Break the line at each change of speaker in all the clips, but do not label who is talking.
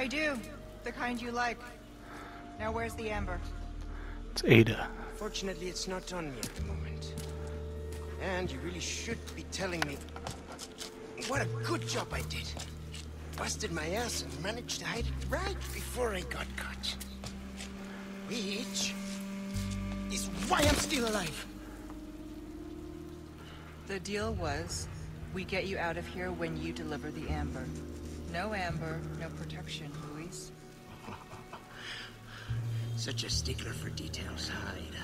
do. The kind you like. Now where's the amber?
It's Ada.
Fortunately, it's not on me at the moment. And you really should be telling me what a good job I did. Busted my ass and managed to hide it right before I got caught. Which is why I'm still alive.
The deal was, we get you out of here when you deliver the amber. No amber, no protection, Luis.
Such a stickler for details, Ida.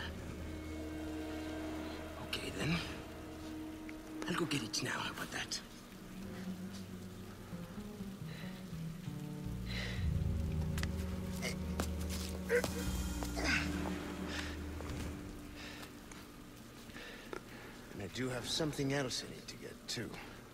Okay, then. I'll go get it now. How about that? And I do have something else I need to get, too.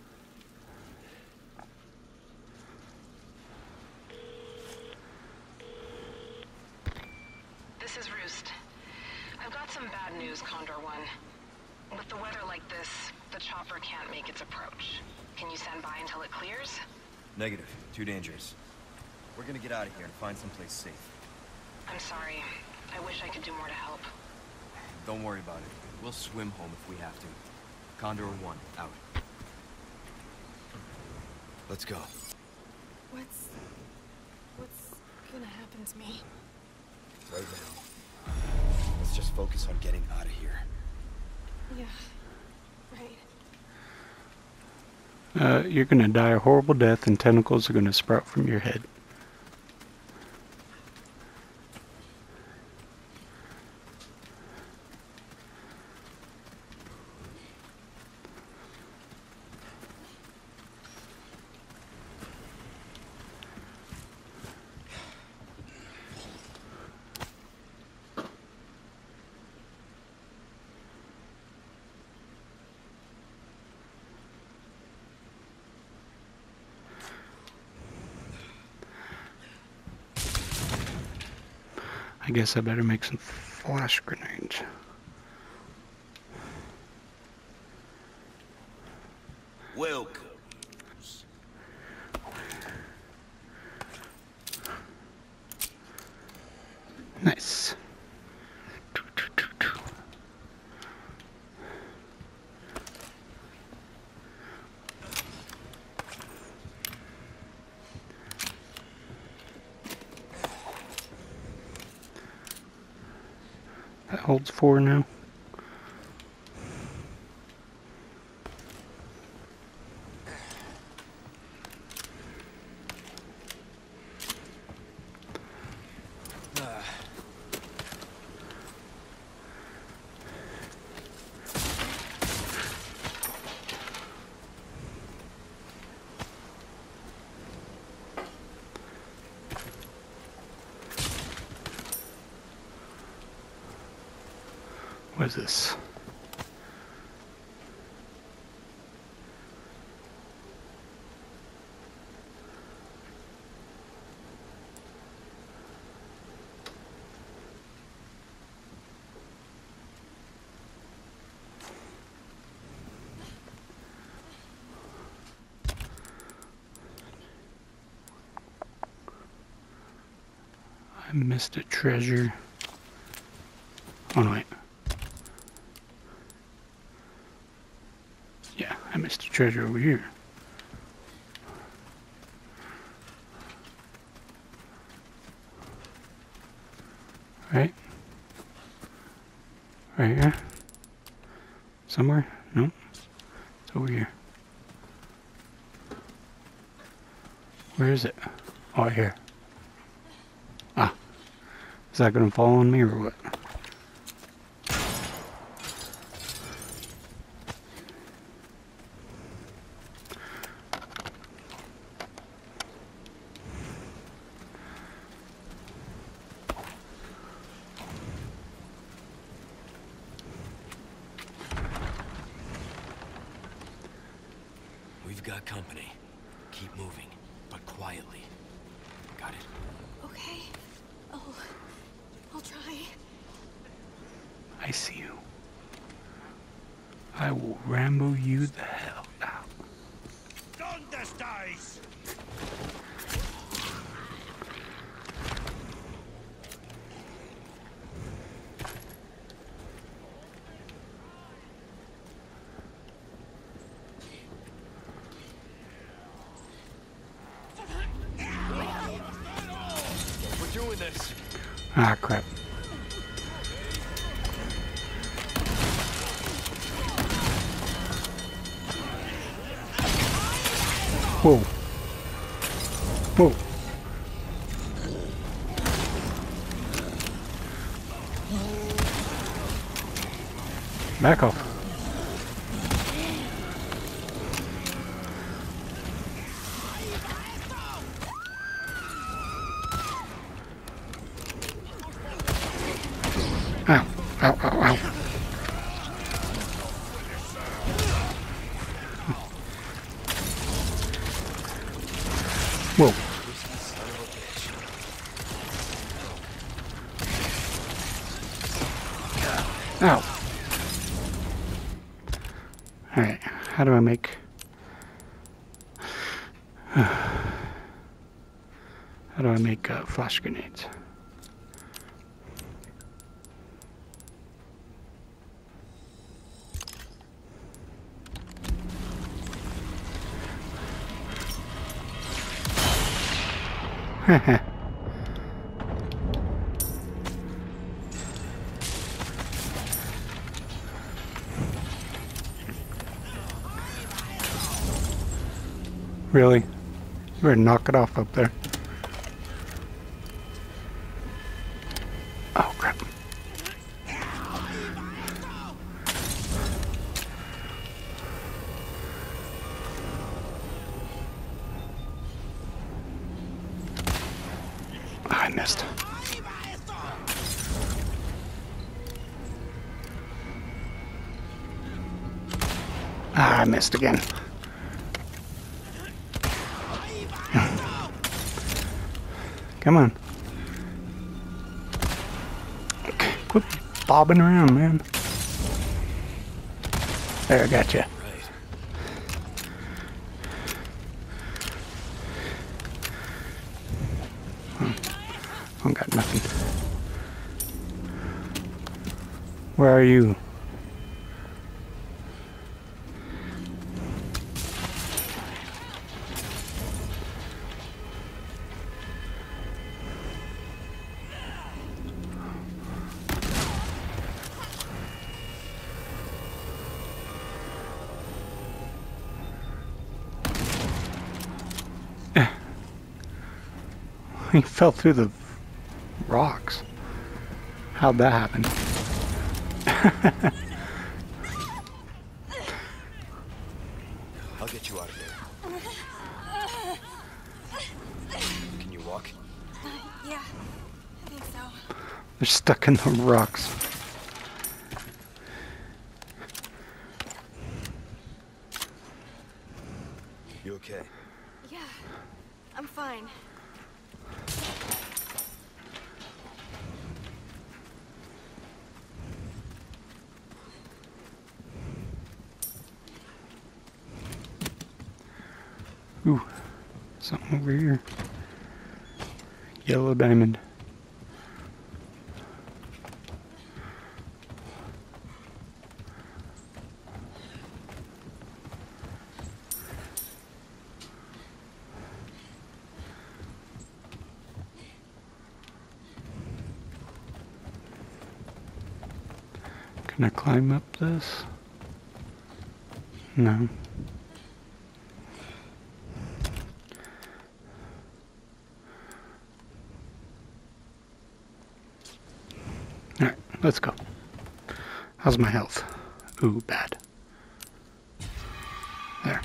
This is Roost. I've got some bad news, Condor One. With the weather like this, the chopper can't make its approach. Can you stand by until it clears?
Negative. Too dangerous. We're gonna get out of here and find someplace safe.
I'm sorry. I wish I could do more to help.
Don't worry about it. We'll swim home if we have to. Condor 1, out. Let's go.
What's gonna happen to me?
Right now. Let's just focus on getting out of here.
Yeah, right.
You're gonna die a horrible death and tentacles are gonna sprout from your head. I guess I better make some flash grenades.
Welcome.
Nice. That holds 4 now. What is this? I missed a treasure. Oh no, wait. Yeah, I missed a treasure over here. Right? Right here? Somewhere? No? It's over here. Where is it? Oh, here. Ah. Is that gonna fall on me or what?
We've got company. Keep moving, but quietly. Got it?
Okay. I'll try.
I see you. I will Rambo you the hell out.
¿Dónde estáis?
doing this.
Ah, crap. Whoa. Whoa. Back off. Ow, ow, ow, ow. Whoa. Ow. Alright, how do I make... how do I make flash grenades? Really? You better knock it off up there. Oh, crap. I missed. I missed again. Come on. Okay, quit bobbing around, man. There, I got you. I got nothing. Where are you? He fell through the rocks. How'd that happen?
I'll get you out of there. Can you walk?
Yeah, I think so.
They're stuck in the rocks.
You okay?
Yeah, I'm fine.
Ooh, something over here. Yellow diamond. Can I climb up this? No. Alright, let's go. How's my health? Ooh, bad. There.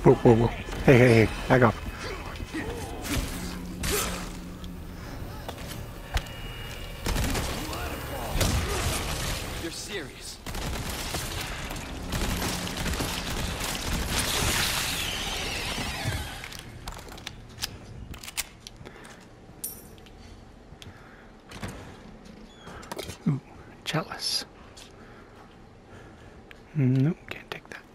Whoa, whoa, whoa. Hey, hey, hey, back off.
You're serious.
Ooh, chalice. Nope, can't take that.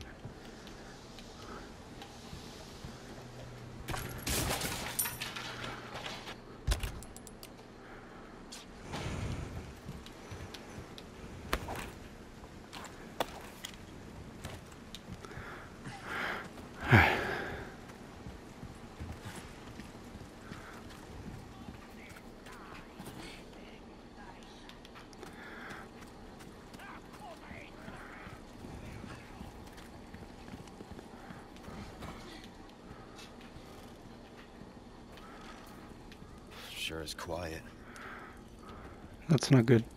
Sure is quiet.
That's not good.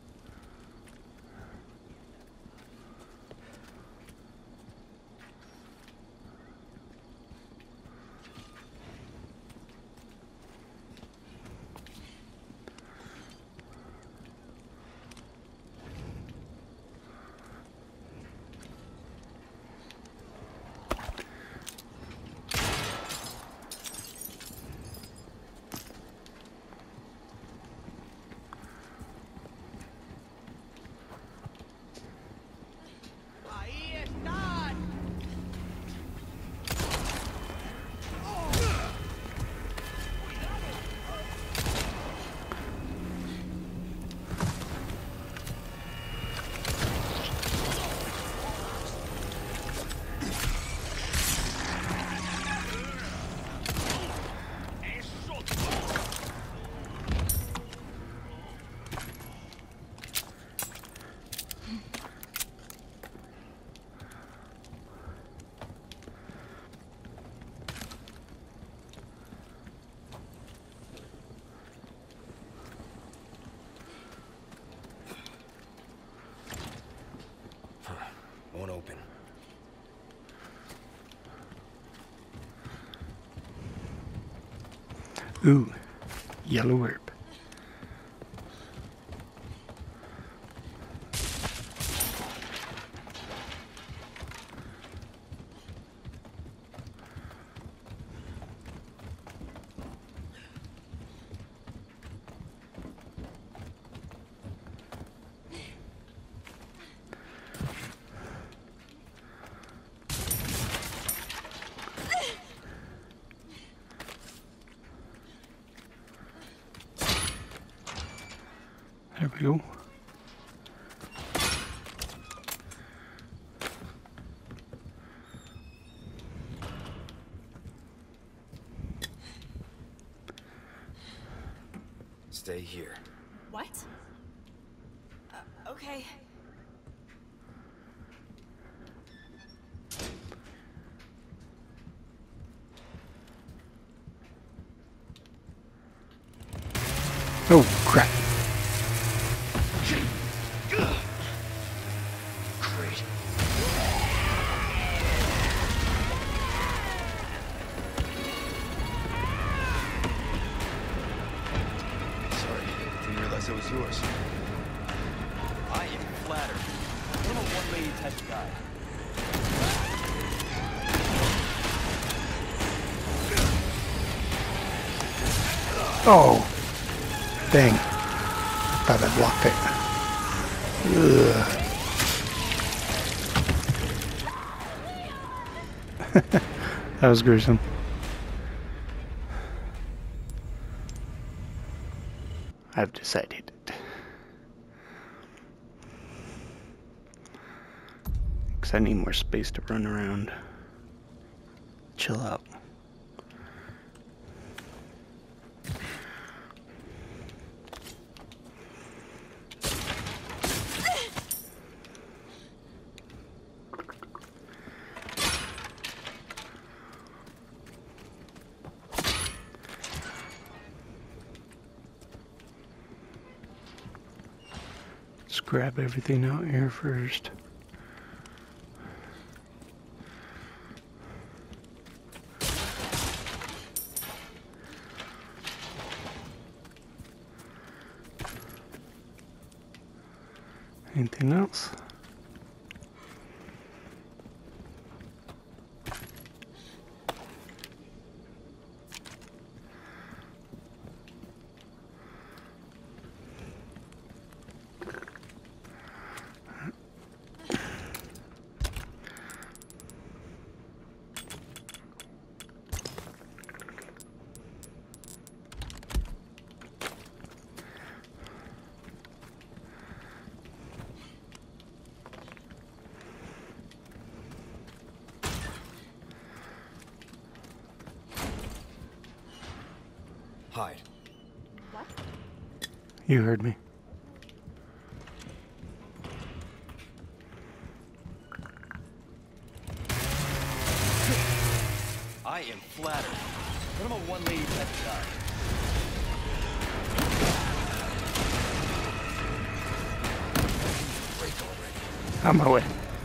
Won't open.
Ooh, yellow herb. There we go.
Stay here.
What? Okay.
Oh, crap.
Great.
Sorry, didn't realize it was yours.
I am flattered. I'm a one-lady type of guy.
Oh, dang. Thought I blocked it. Ugh. That was gruesome. I've decided. Because I need more space to run around. Chill out. Let's grab everything out here first. Anything else?
Hide.
You heard me.
I am flattered, but I'm a one-lady type of guy. Break already.
On my way.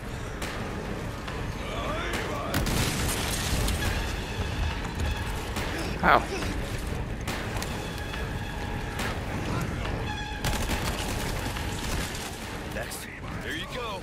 Ow.
Next. There you go.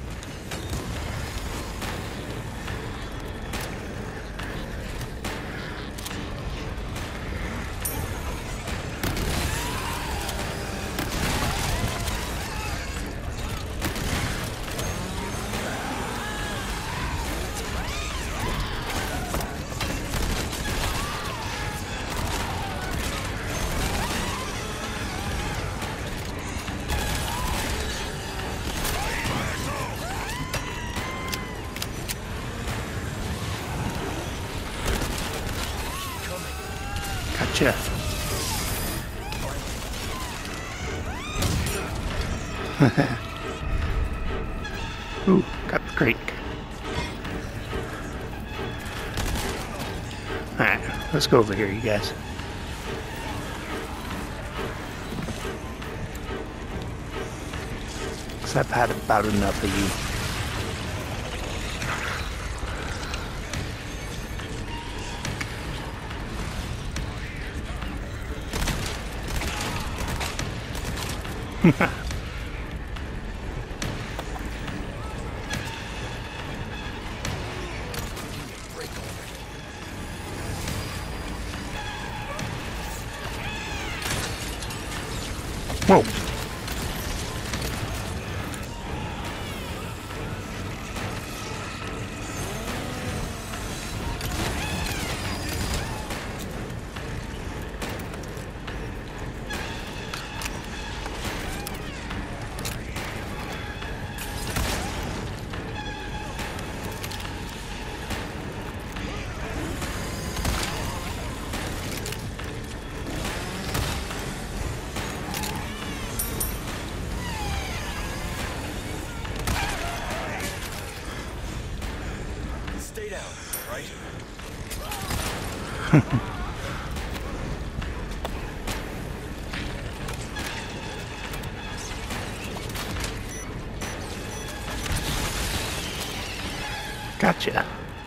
Gotcha. Ooh, got the crank. Alright, let's go over here, you guys. Because I've had about enough of you. Whoa.
Stay down, right?
Gotcha.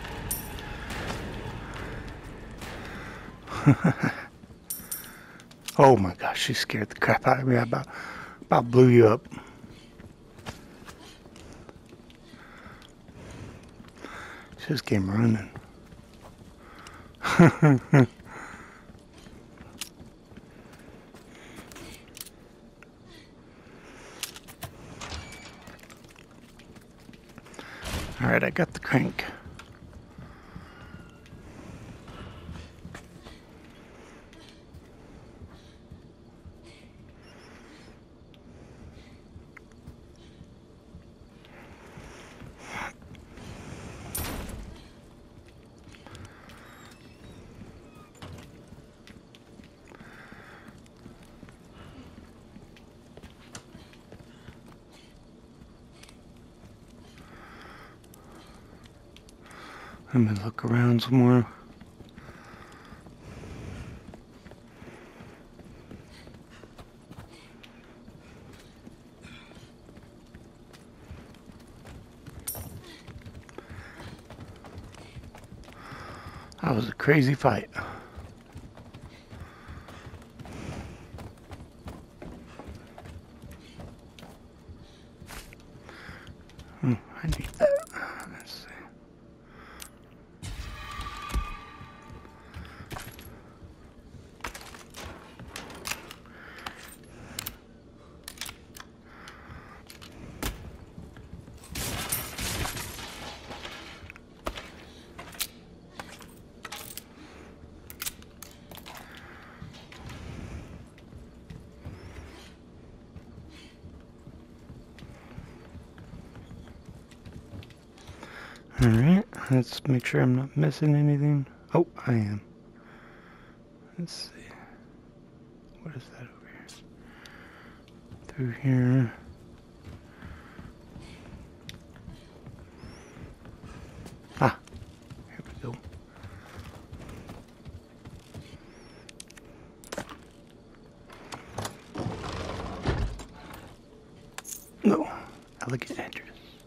Oh my gosh, she scared the crap out of me. I about blew you up. She just came running. Alright, I got the crank. Let me look around some more. That was a crazy fight. Alright, let's make sure I'm not missing anything. Oh, I am. Let's see. What is that over here? Through here. Ah, here we go. No, elegant entrance.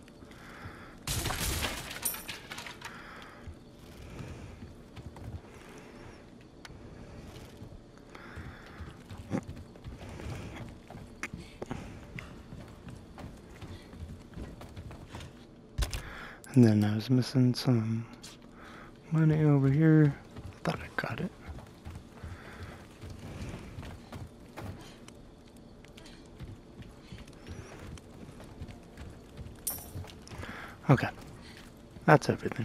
And then I was missing some money over here. I thought I got it. Okay, that's everything.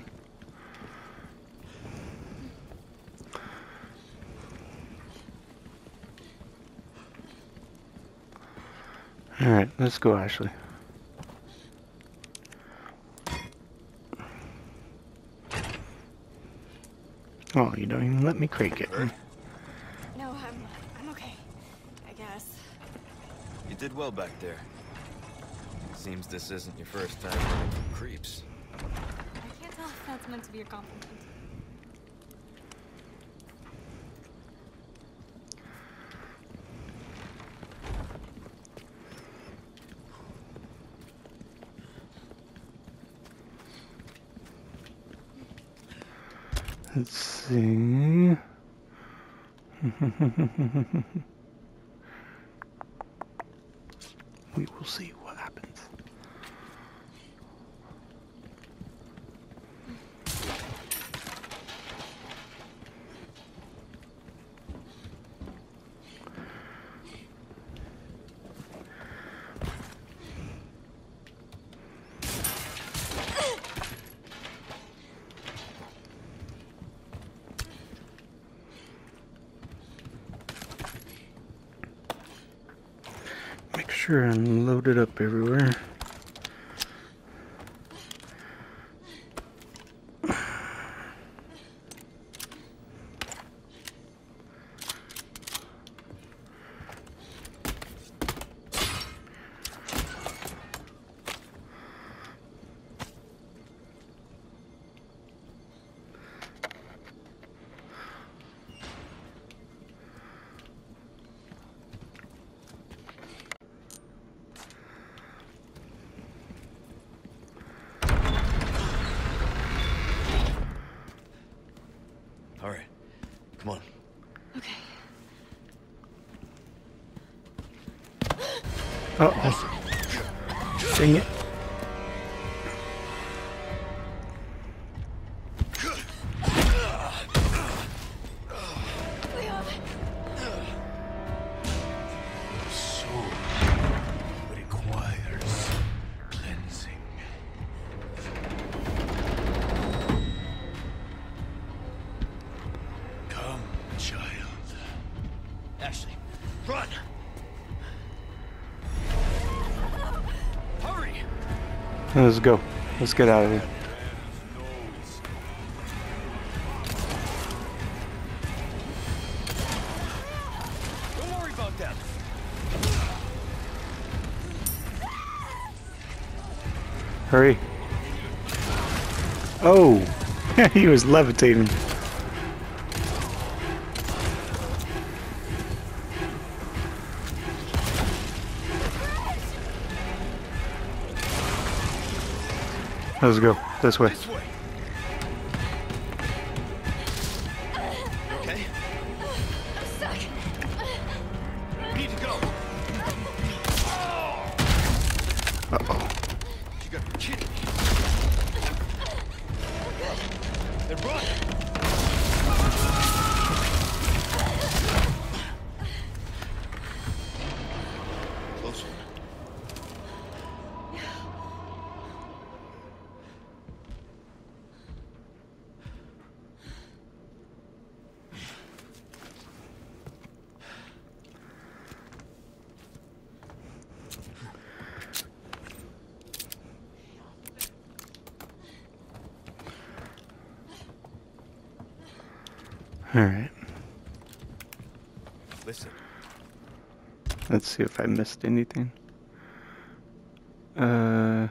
Alright, let's go, Ashley. Oh, you don't even let me crank it.
No, I'm okay. I guess.
You did well back there. Seems this isn't your first time running from creeps.
I can't tell if that's meant to be a compliment.
Let's see. We will see what happens. Make sure I'm loaded up everywhere.
All right, come on.
Okay.
Uh-oh. Dang it.
Leon.
Soul requires cleansing. Come, child.
Ashley, run! Hurry!
Let's go. Let's get out of here.
Don't worry about them.
Hurry. Oh, he was levitating. Let's go this way.
This way. You okay?
I'm stuck.
We need to go.
Uh-oh.
You gotta be kidding me. Then run! Close one.
Alright.
Listen.
Let's see if I missed anything. Kinda.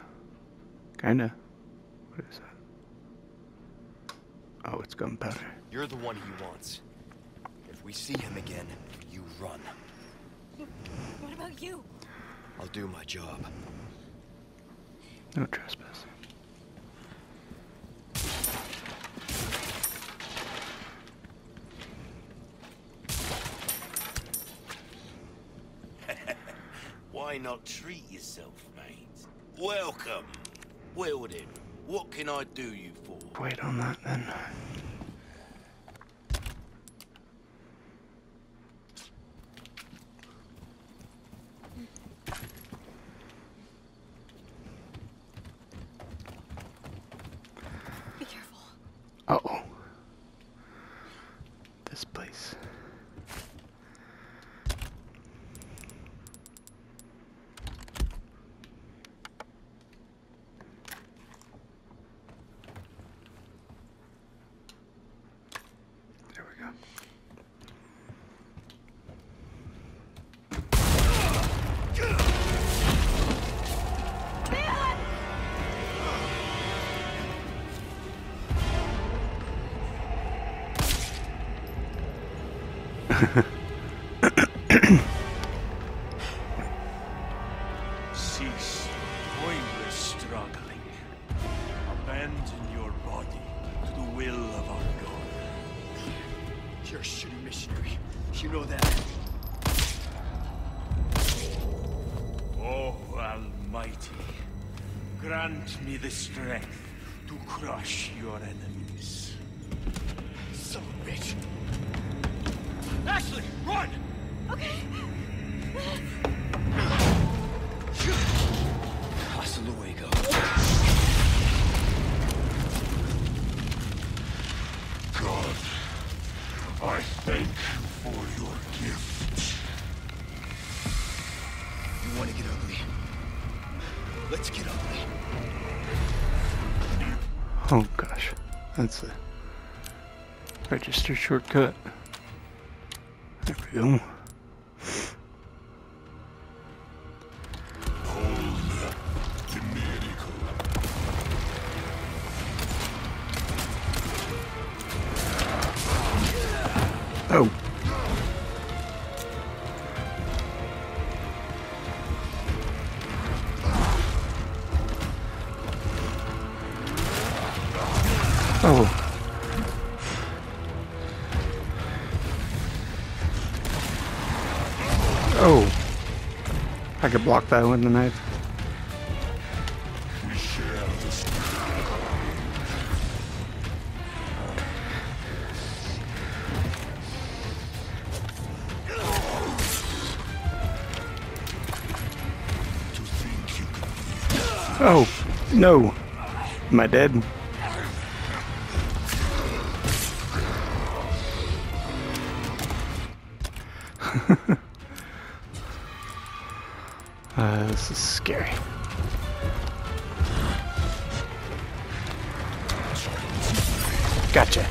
What is that? Oh, it's gunpowder.
You're the one he wants. If we see him again, you run.
What about you?
I'll do my job.
No trespassing.
Why not treat yourself, mate? Welcome. Well then, what can I do you for?
Wait on that then.
Be careful.
Uh-oh. This place. There we go.
Cease pointless struggling. Abandon your body to the will of our God.
You're a shitty missionary. You know that.
Oh, Almighty, grant me the strength to crush your enemies.
Son of a bitch. Ashley, run!
Okay.
Hasta luego.
God, I thank you for your gift.
You want to get ugly? Let's get ugly.
Oh gosh. That's a register shortcut. There we go. Oh. Oh. Oh. I could block that with the knife.
We share this. To think you can
Oh. No. Am I dead? This is scary. Gotcha.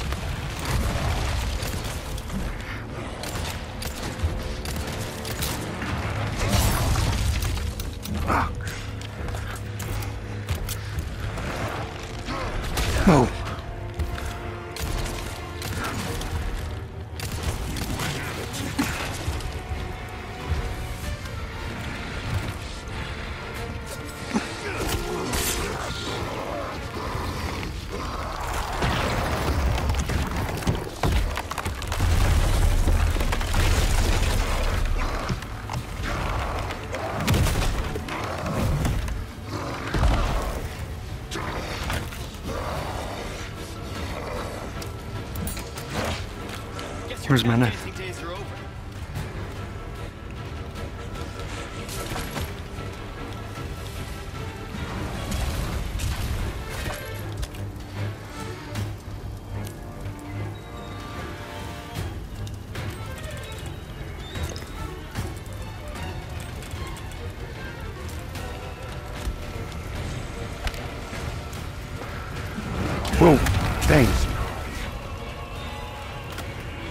Ah. Oh. Where's my knife?
Days are over.
Whoa. Dang.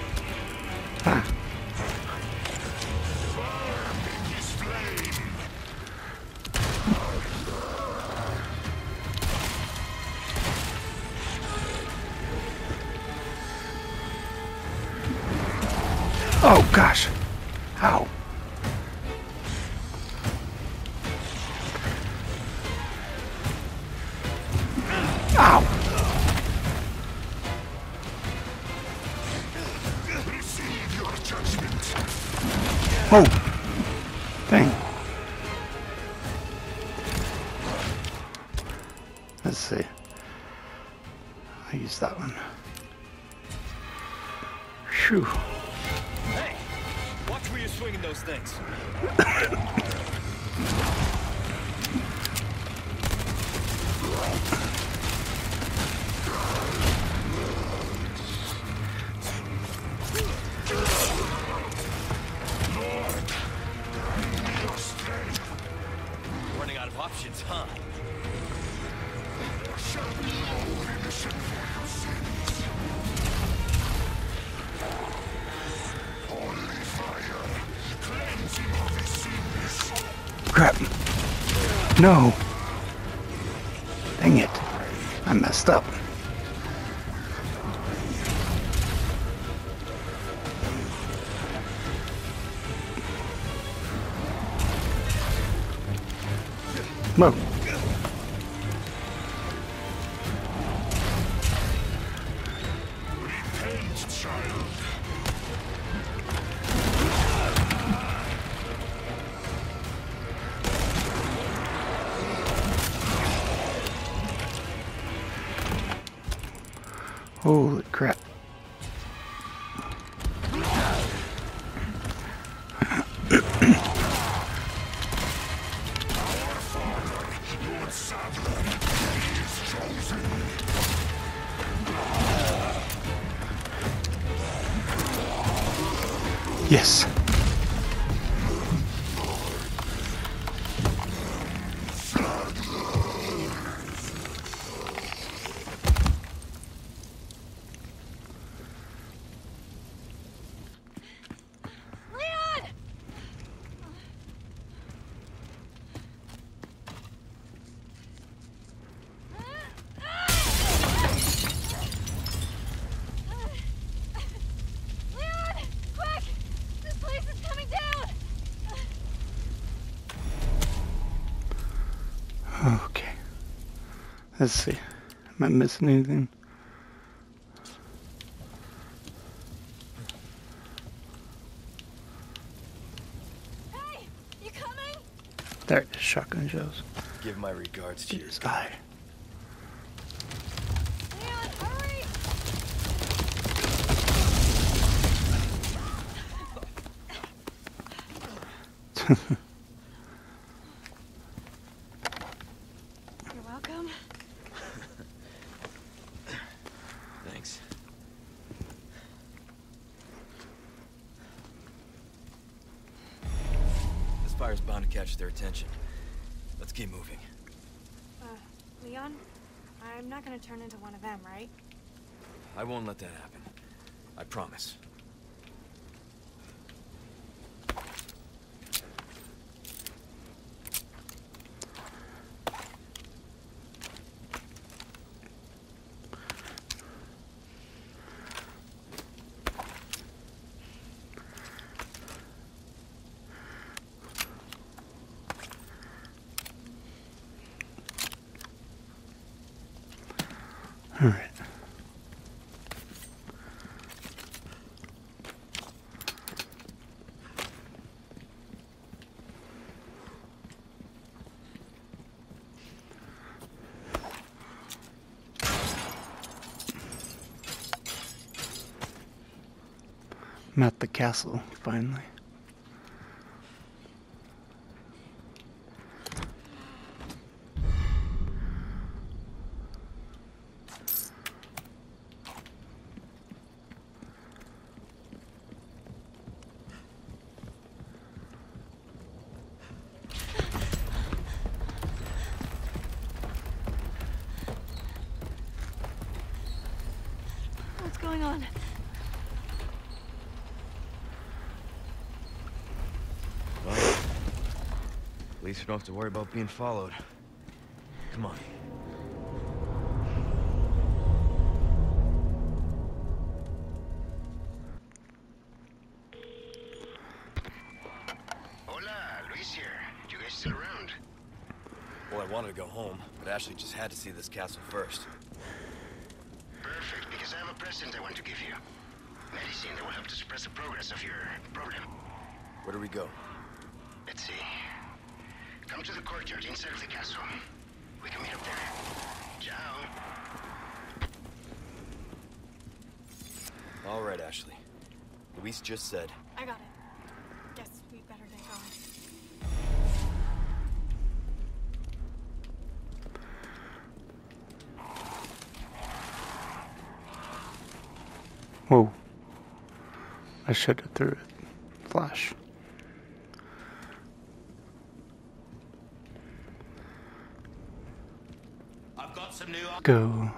Oh gosh. Ow. Ow. Oh. Dang. Let's see. I use that one. Phew.
Hey! Watch where you're swinging those things. Running out of options, huh?
Crap. No. Dang it. I messed up. Whoa. Holy crap. Yes. Okay. Let's see. Am I missing anything?
Hey, you coming?
There it is, shotgun shells.
Give my regards to your
His eye.
Leon, hurry! You're welcome.
Thanks. This fire's bound to catch their attention. Let's keep moving.
Leon, I'm not gonna turn into one of them, right?
I won't let that happen. I promise.
All right. I'm at the castle, finally.
What's going on?
Well, at least we don't have to worry about being followed. Come on. wanted to go home, but Ashley just had to see this castle first.
Perfect, because I have a present I want to give you. Medicine that will help to suppress the progress of your problem.
Where do we go?
Let's see. Come to the courtyard inside of the castle. We can meet up there. Ciao.
All right, Ashley. Luis just said.
I got it. Guess we better get going.
Whoa. I should have threw it. Flash.
I've got some new...
Go.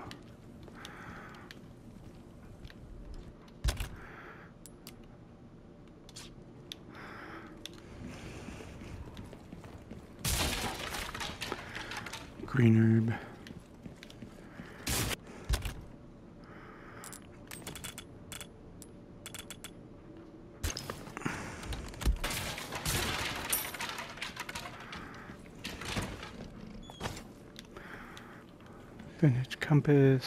Green herb. Vintage compass.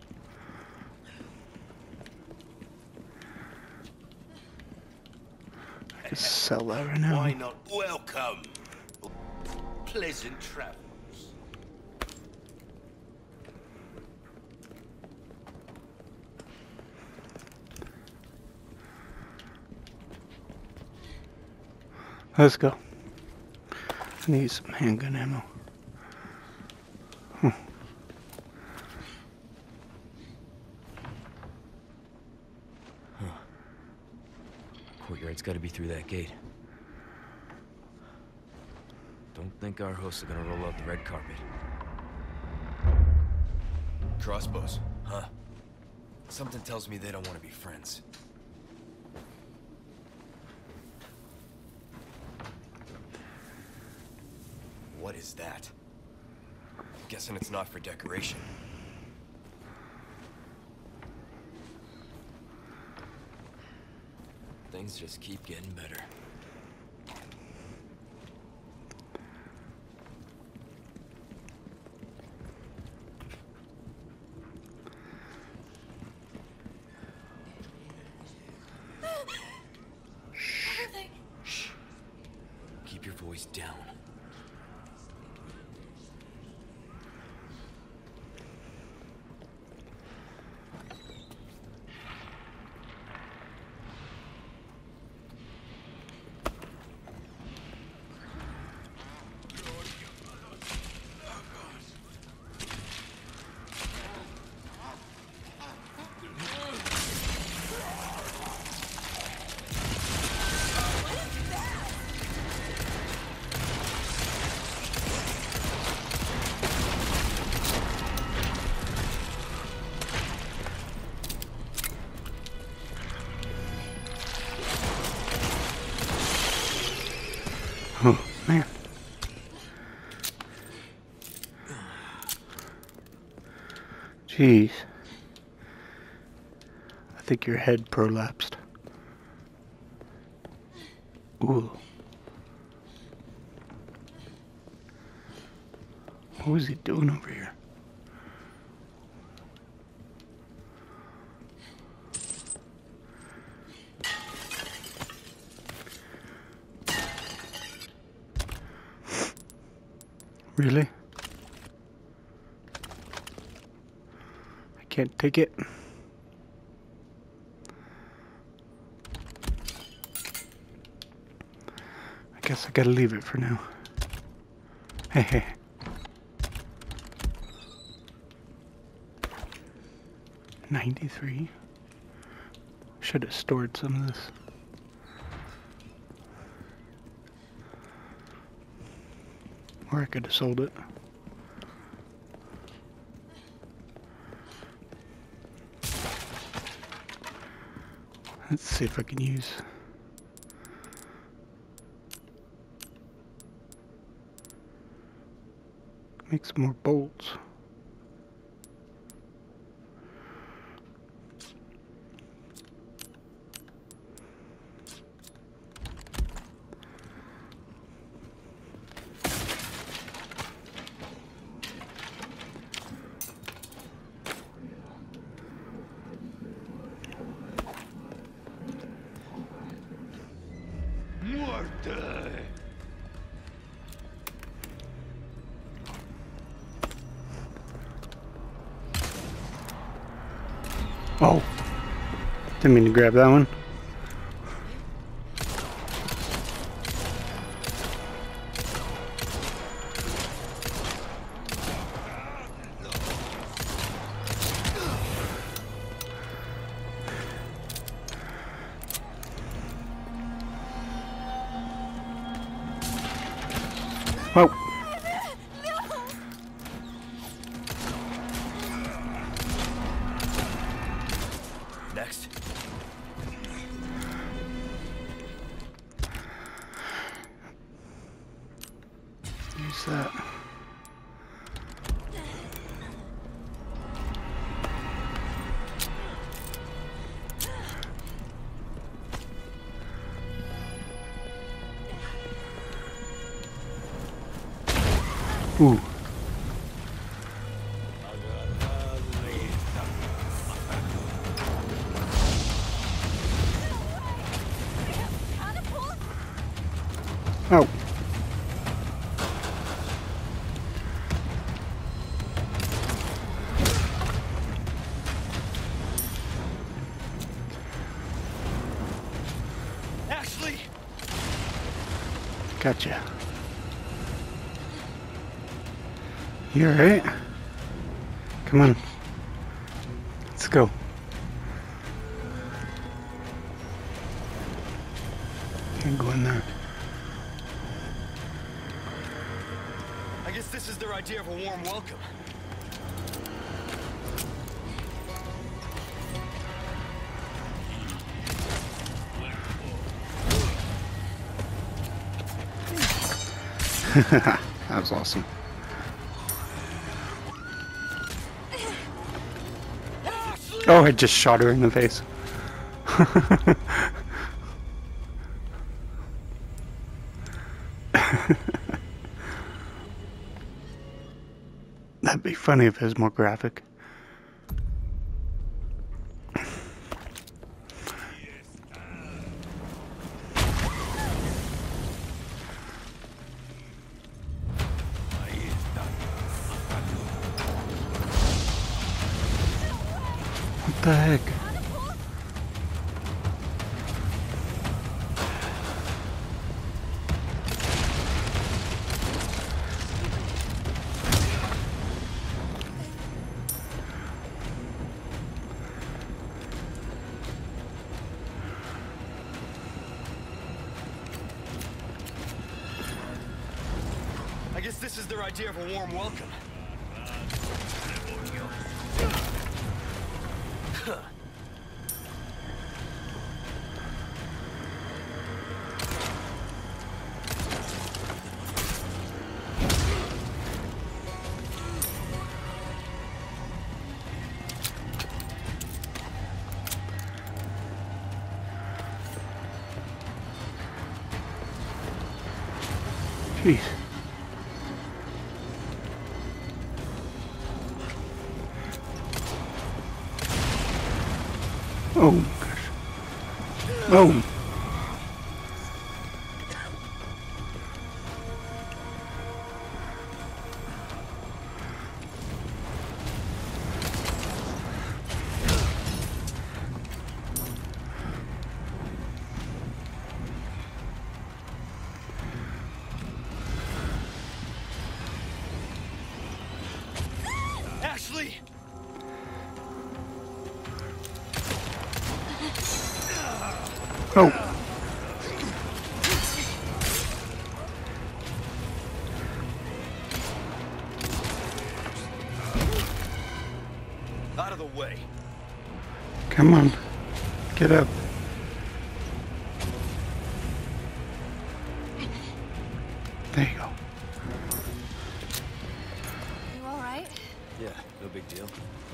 I can sell that right now.
Why not? Welcome. Pleasant travels.
Let's go. I need some handgun ammo.
Courtyard's got to be through that gate. Don't think our hosts are gonna roll out the red carpet. Crossbows, huh? Something tells me they don't want to be friends. What is that? Guessing it's not for decoration. Things just keep getting better. Shh. Keep your voice down.
Oh, man. Jeez. I think your head prolapsed. Ooh. What was he doing over here? Really? I can't take it. I guess I gotta leave it for now. Hey, hey. $93. Should have stored some of this. Or I could have sold it. Let's see if I can use... Make some more bolts. Oh. Didn't mean to grab that one. Oh.
Next.
Use that. Ooh. Oh.
Ashley!
Gotcha. You alright? Come on. Let's go. Can't go in there.
I guess this is their idea of a warm welcome.
That was awesome. Oh, I just shot her in the face. That'd be funny if it was more graphic. What the heck?
I guess this is their idea of a warm welcome.
Jeez. Oh gosh. Oh.
Ashley!
Oh.
Out of the way.
Come on. Get up. There you go.
You alright?
Yeah, no big deal.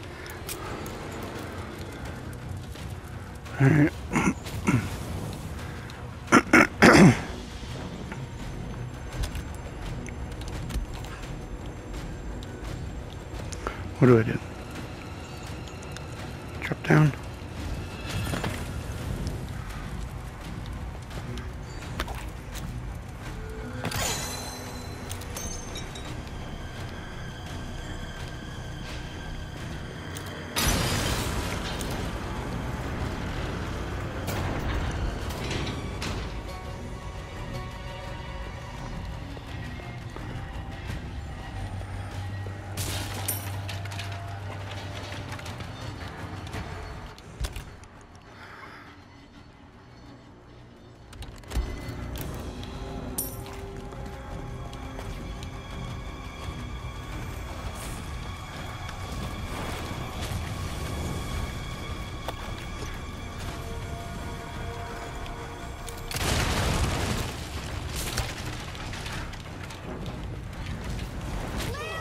Alright. What do I do? Drop down.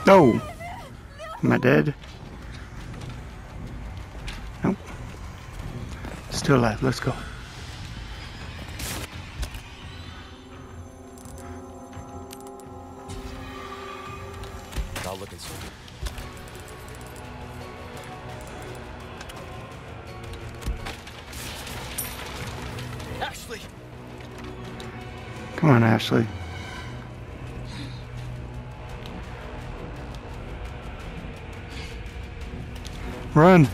Oh! Am I dead? Nope. Still alive. Let's go.
I'll look inside.
Ashley!
Come on, Ashley. Run!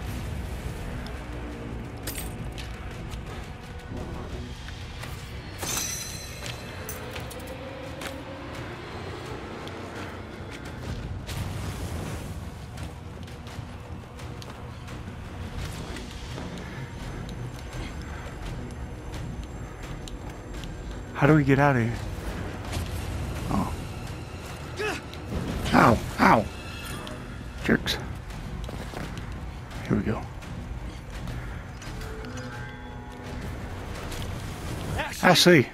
How do we get out of here? Oh. Ow! Ow! Jerks. Here we go. Ashley!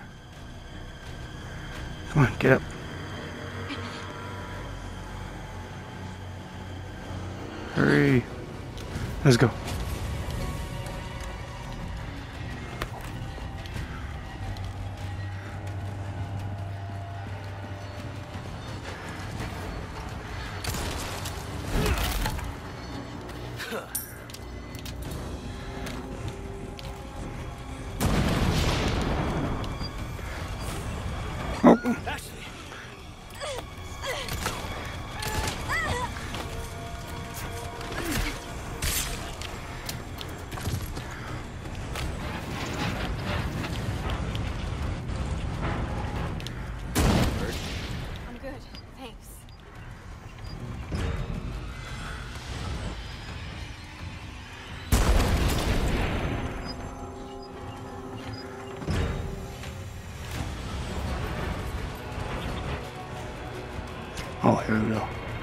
Come on, get up. Hurry. Let's go. Oh.
I'm good, thanks.
Oh, here we go.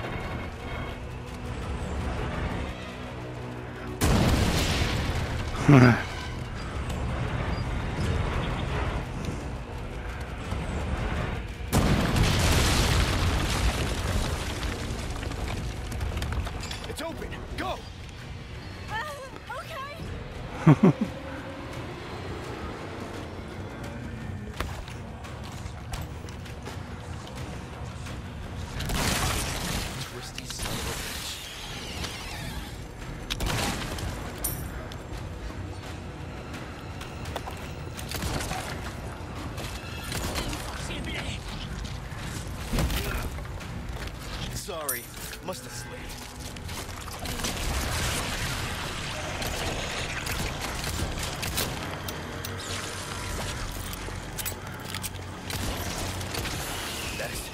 It's open! Go!
Okay.
Twisty son of a bitch. Sorry, must have slipped. That's it.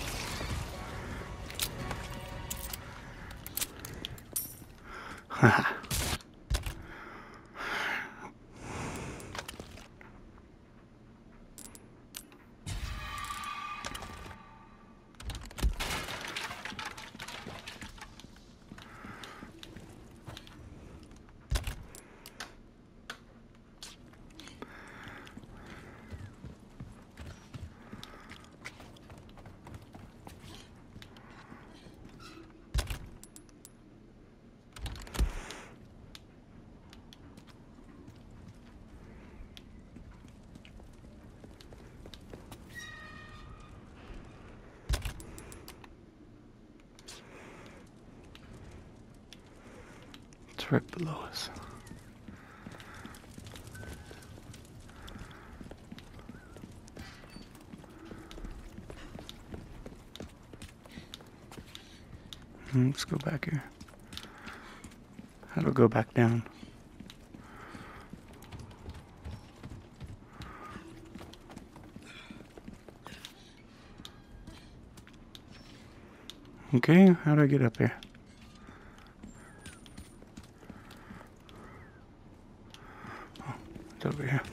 It's right below us. Let's go back here. How do I go back down? Okay, how do I get up here? Oh, it's over here.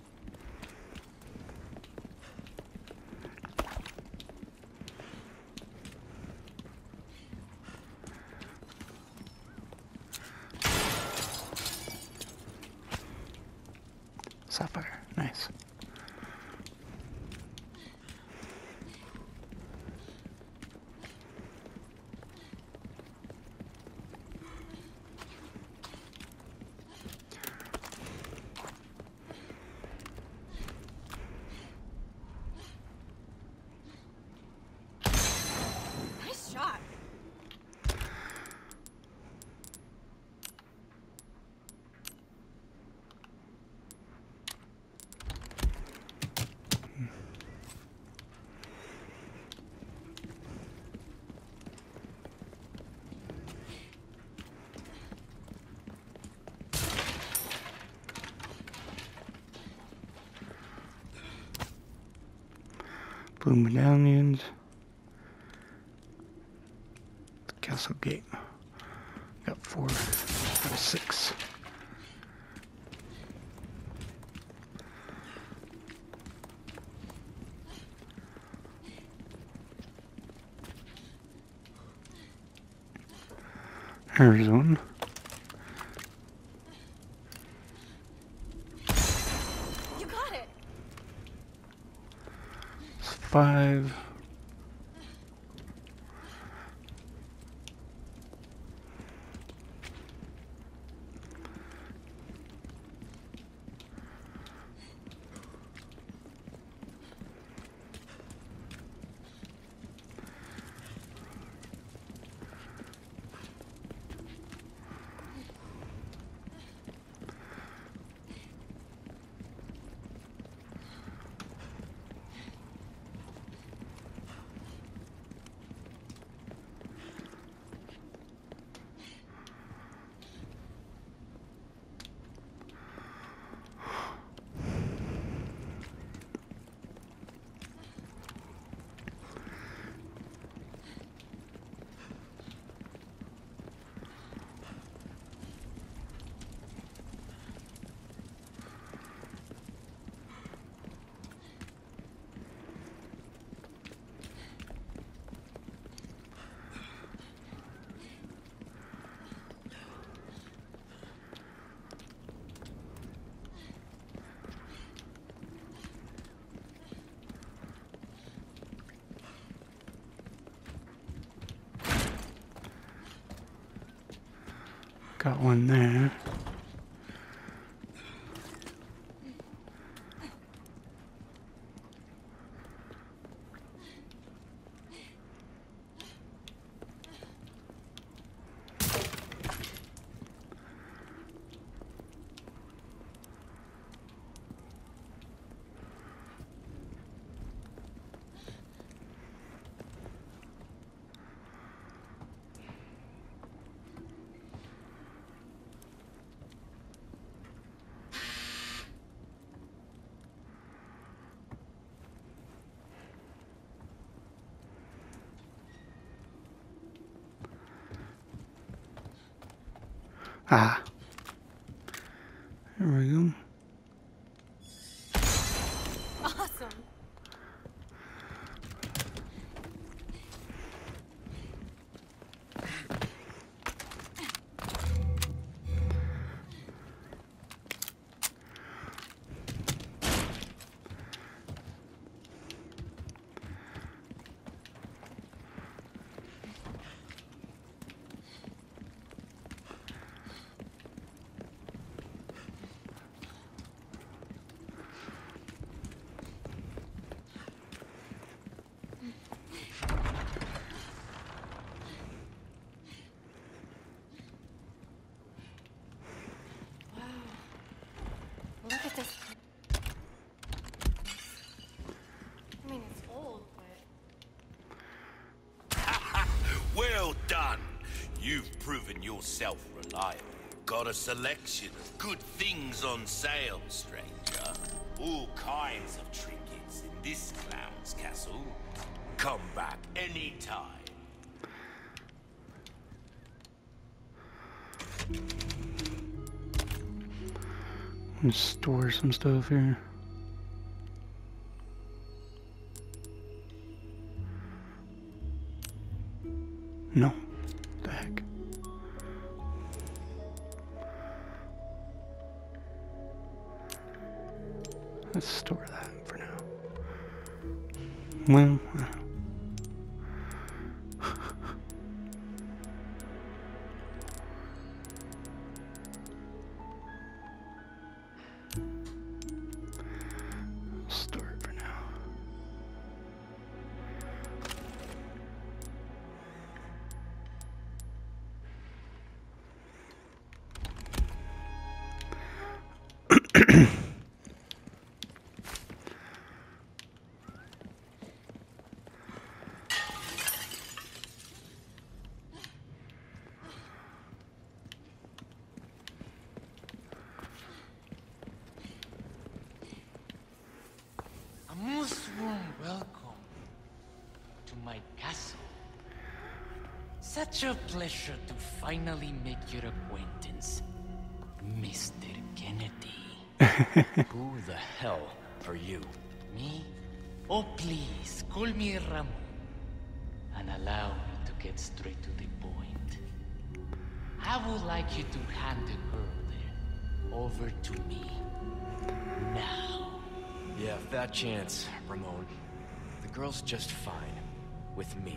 Sapphire, nice. Blue medallions. Castle gate. Got 4 out of 6. There's one.
You got it.
It's 5. Got one there. Ah. There we go.
Awesome. Look at this. I mean, it's old, but...
Well done. You've proven yourself reliable. Got a selection of good things on sale, stranger. All kinds of trinkets in this clown's castle. Come back anytime.
Let's store some stuff here. No. What the heck? Let's store that for now. Well, store it for now.
A most warm welcome Such a pleasure to finally make your acquaintance, Mr. Kennedy.
Who the hell are you?
Me? Oh, please, call me Ramone. And allow me to get straight to the point. I would like you to hand the girl there over to me. Now.
Yeah, fat chance, Ramone. The girl's just fine. With me.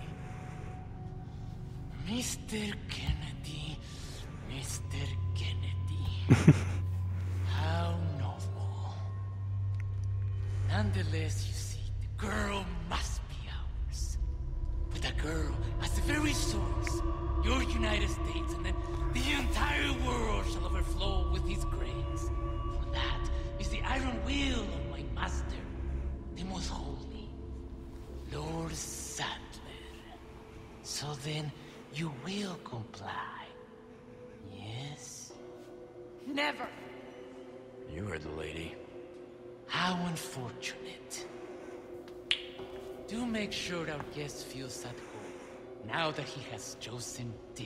Mr. Kennedy, Mr. Kennedy. How noble. Nonetheless, you see, the girl must be ours. With the girl as the very source, your United States, and then the entire world shall overflow with his grace. For that is the iron will of my master, the most holy, Lord Sadler. So then, you will comply. Yes?
Never.
You heard the lady.
How unfortunate. Do make sure our guest feels at home, now that he has chosen death.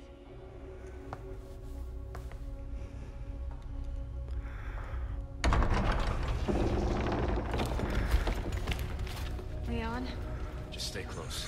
Leon?
Just stay close.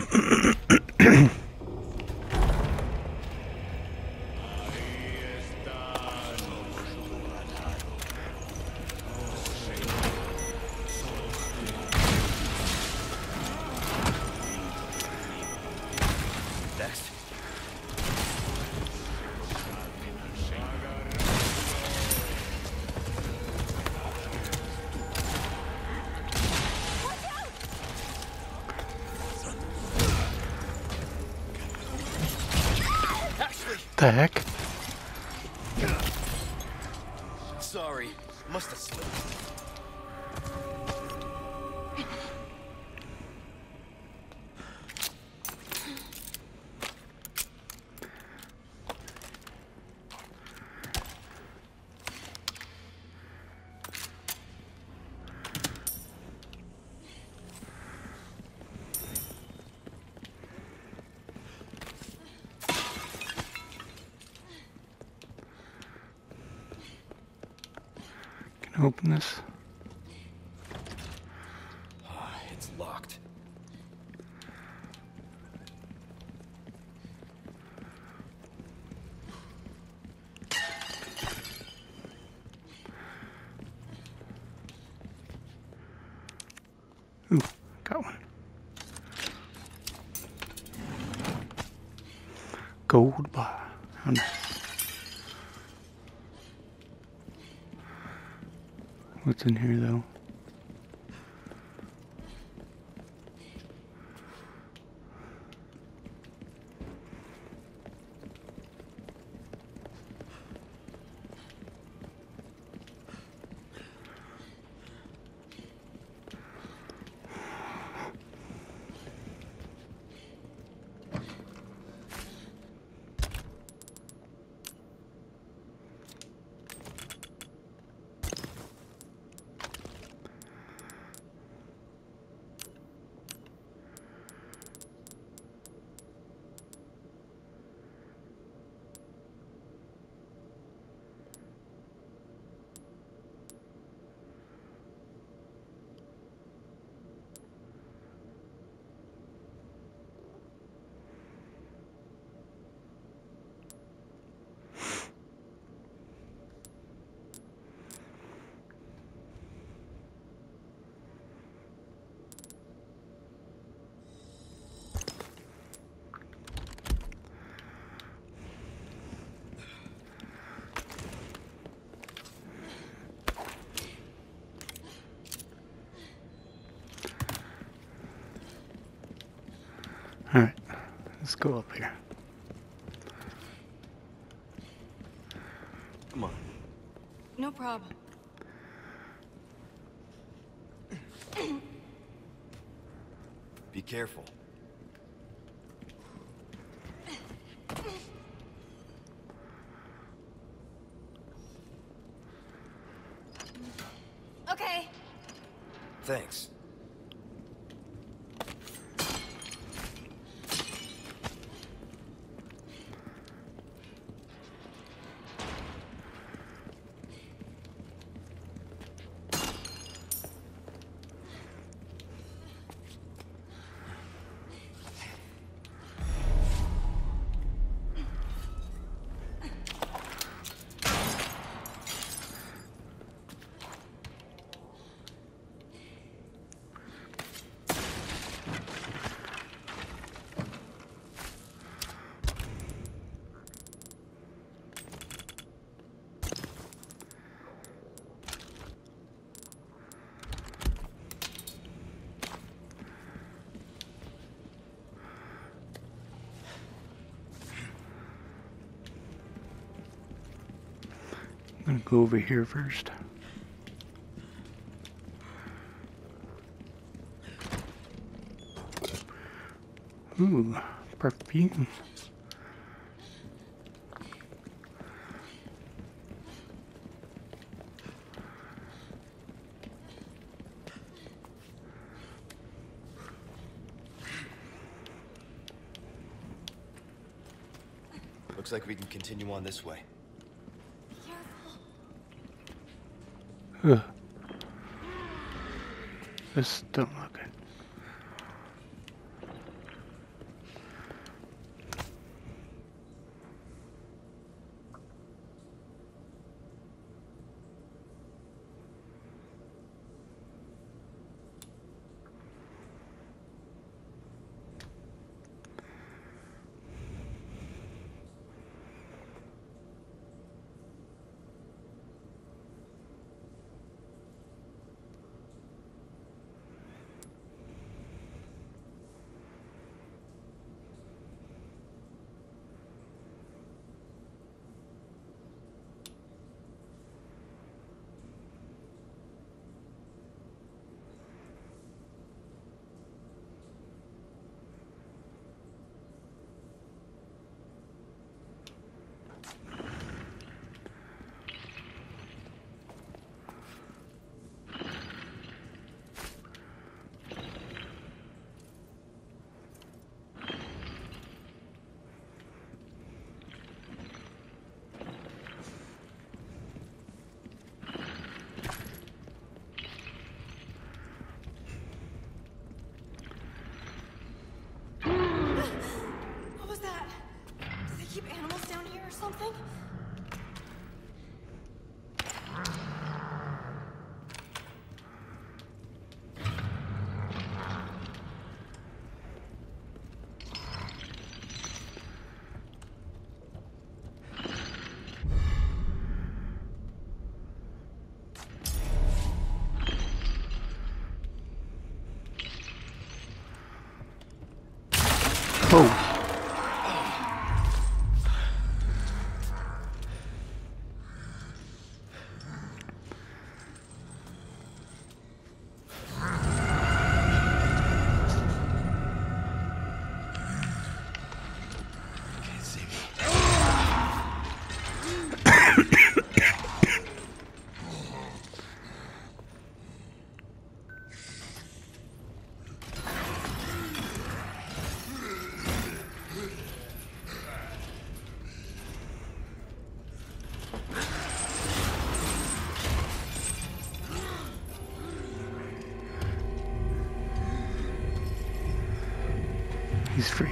The heck?
Sorry, must have slipped.
Open this.
It's locked.
Ooh, got one. Gold bar. How nice. What's in here though? Alright, let's go up here.
Come on.
No problem.
Be careful.
Okay.
Thanks.
I'm gonna go over here first. Ooh, perfume.
Looks like we can continue on this way.
Ugh. This don't look good.
What was that? Do they keep animals down here or something?
Oh. He's free.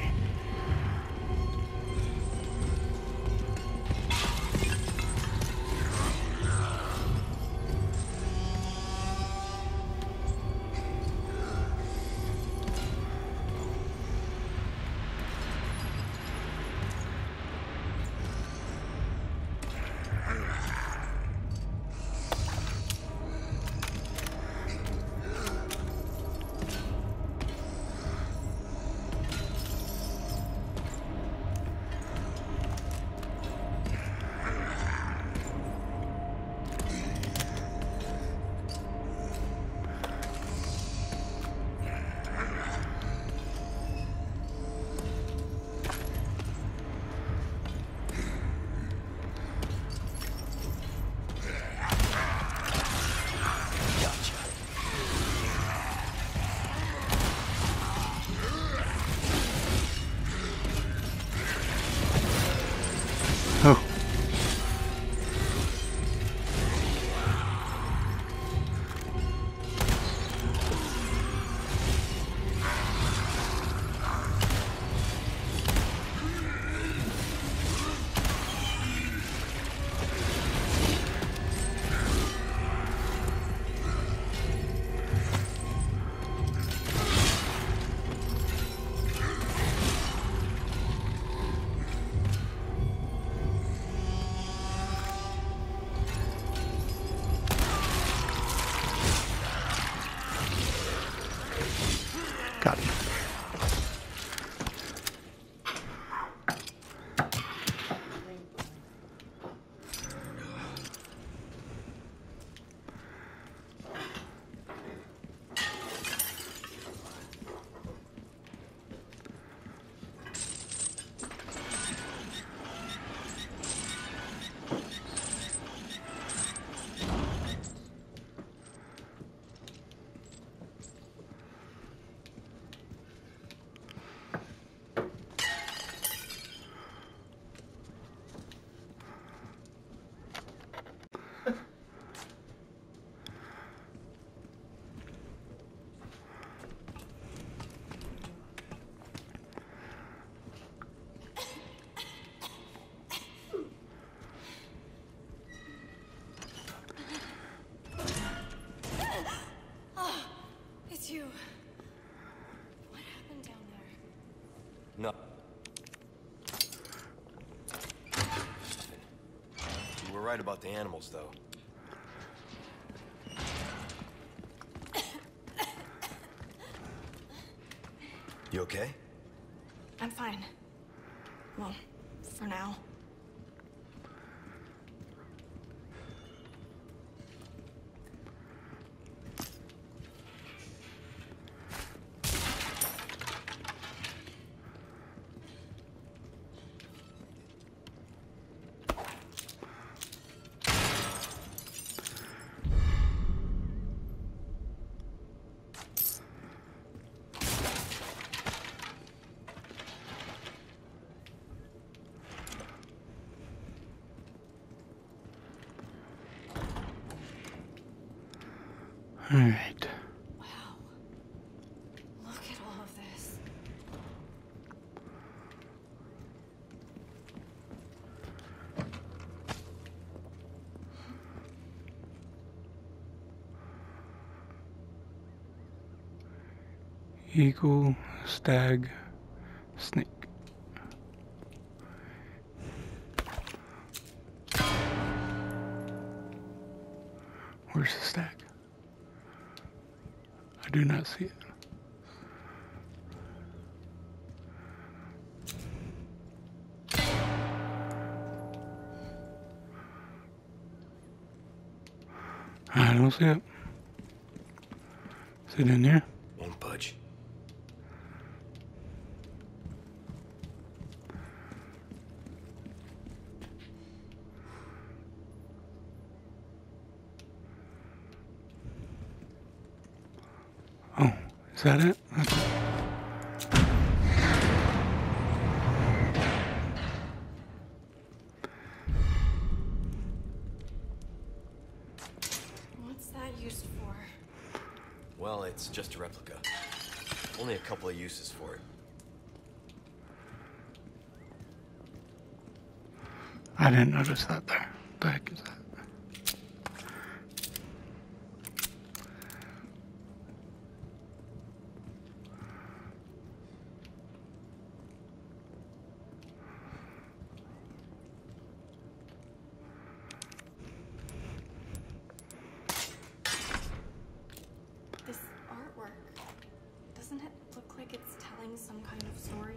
No. You were right about the animals, though. You okay?
I'm fine. Well, for now.
All right.
Wow. Look at all of this.
Eagle, stag, snake. Where's the stag? I do not see it. I don't see it. Is it in there?
Won't budge.
Oh, is that it? Okay.
What's that used for?
Well, it's just a replica. Only a couple of uses for it.
I didn't notice that there. What the heck is that?
This artwork. Doesn't it look like it's telling some kind of story?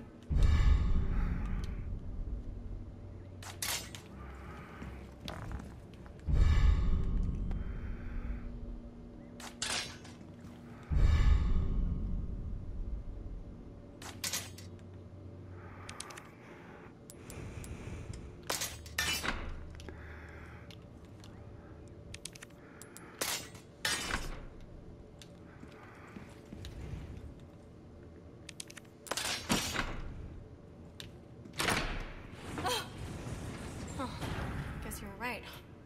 Guess you were right.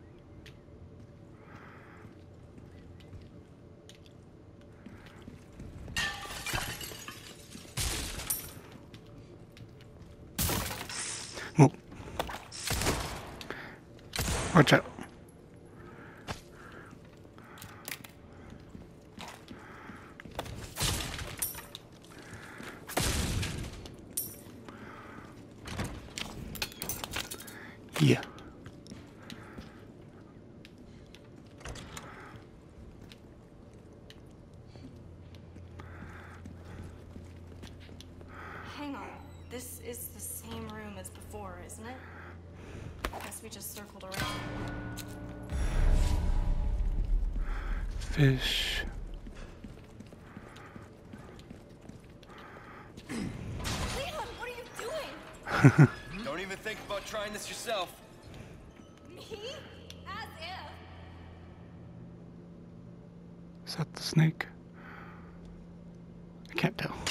Oh. Watch out. Yeah.
Hang on. This is the same room as before, isn't it? I guess we just circled around.
Fish.
Leon, what are you doing?
Don't even think about trying this yourself.
Me? As if.
Is that the snake? I can't tell.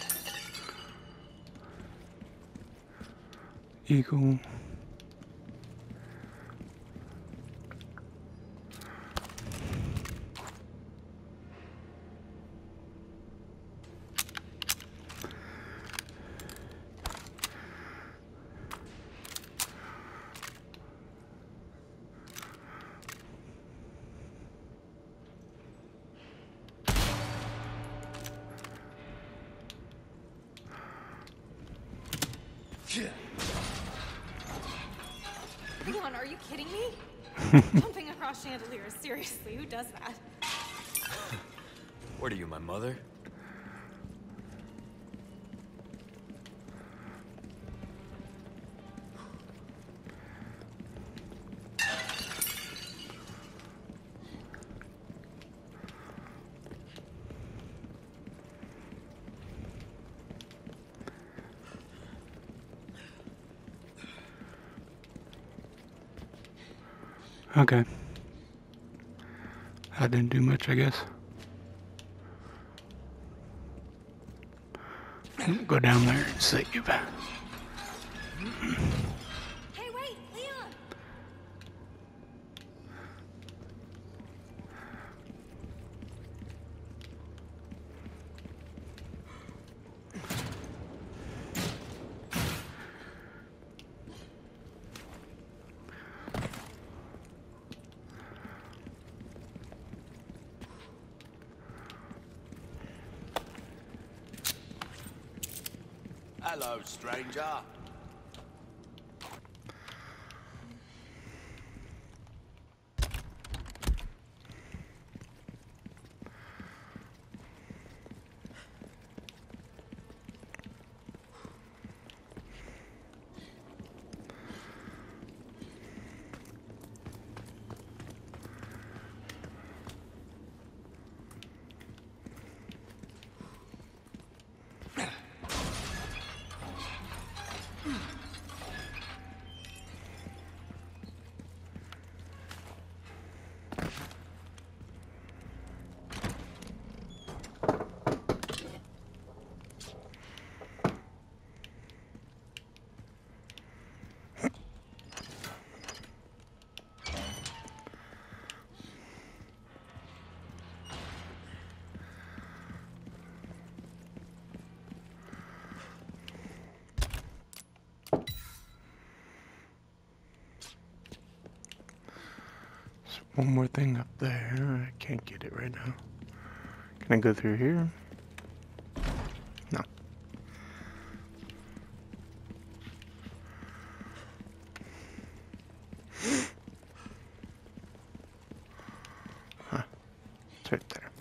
Eagle.
Leon, are you kidding me? Jumping across chandeliers, seriously, who does that?
What are you, my mother?
Okay. That didn't do much, I guess. Go down there and save.
Hey, wait, Leon!
Hello, stranger.
One more thing up there. I can't get it right now. Can I go through here? No. Huh. It's right there.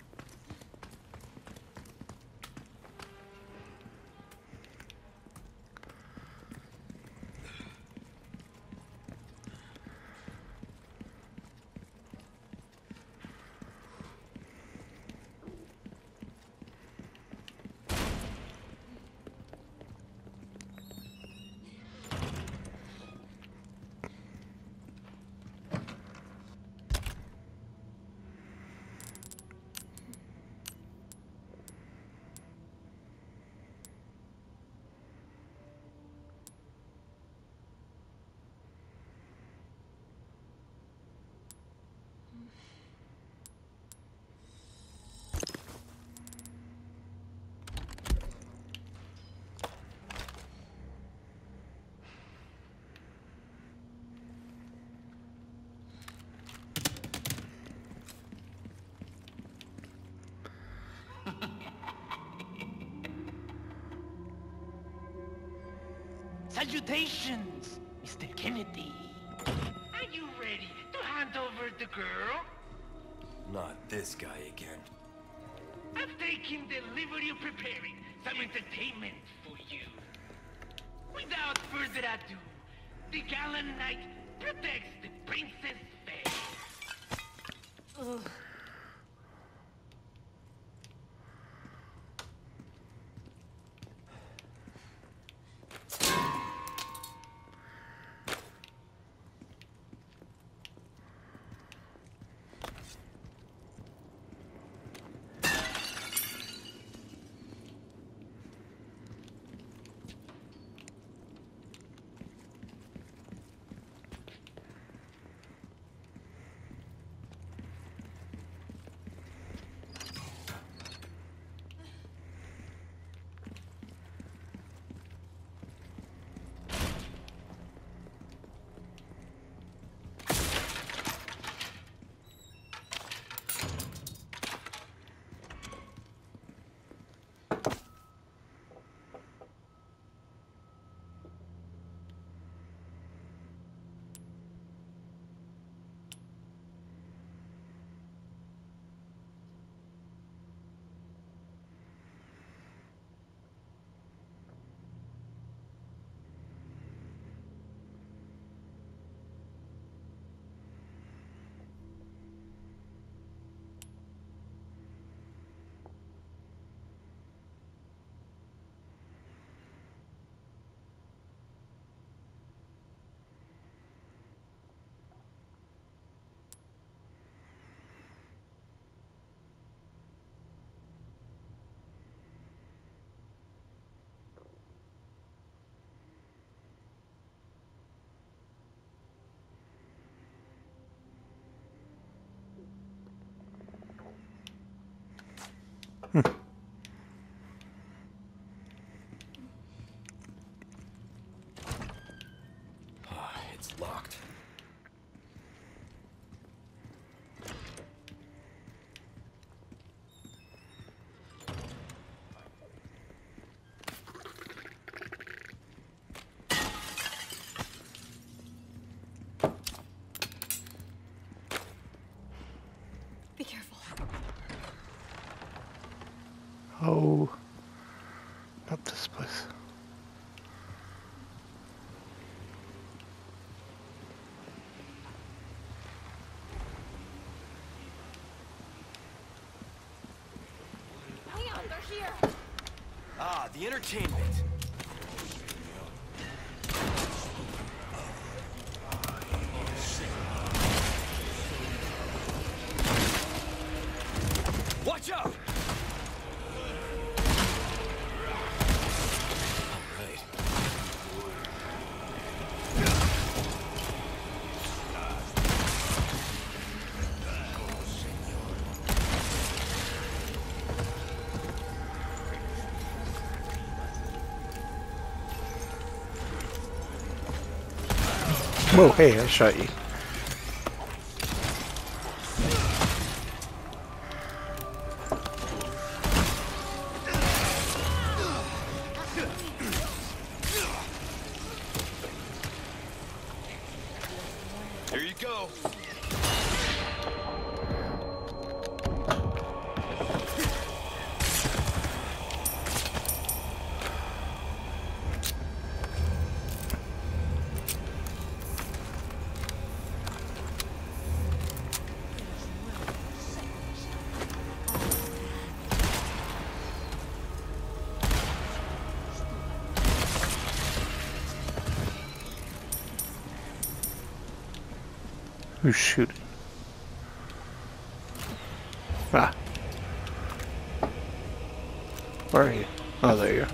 Salutations, Mr. Kennedy. Are you ready to hand over the girl?
Not this guy again.
I've taken the liberty of preparing some entertainment for you. Without further ado, the gallant knight protects the princess fair.
Ugh.
It's locked.
Be careful.
Oh, not this place.
Hang on, they're here.
Ah, the entertainment. Watch out! Alright.
Whoa, hey, I shot you.
Here you go.
Who's shooting? Ah. Where are you? Oh, there you are.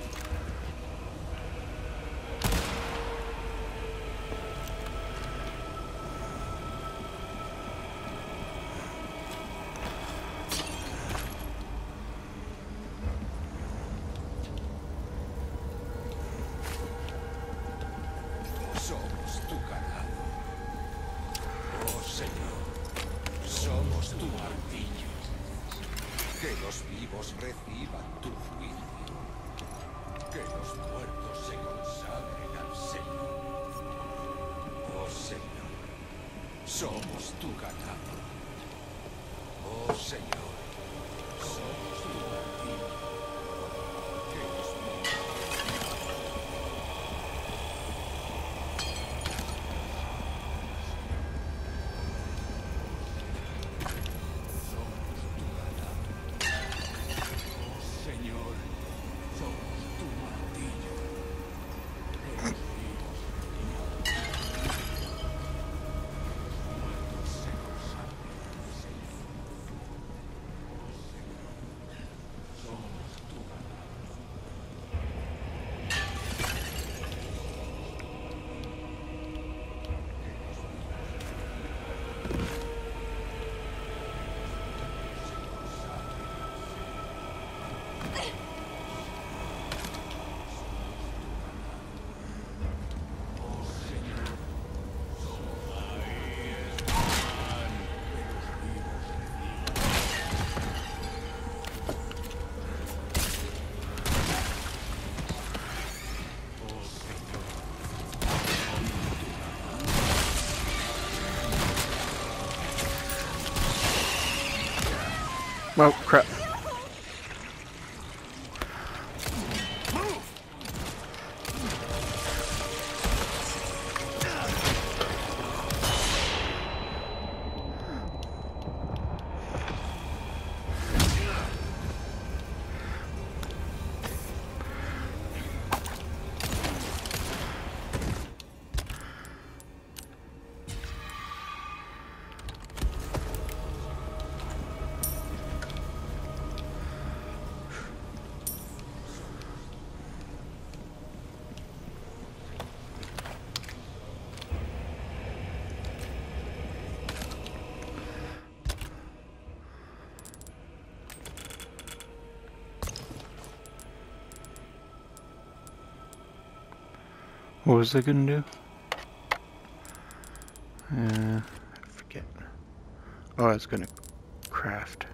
Somos tu ganado. Oh Señor, somos tu martillo. Que los vivos reciban tu juicio. Que los muertos se consagren al Señor. Oh Señor, somos tu ganado. Oh Señor, somos tu martillo. Que los vivos Señor, somos tu martillo. Que los vivos muertos se consagren al Señor. Somos tu ganado.
Oh, crap. What was I gonna do? I forget. Oh, I was gonna craft.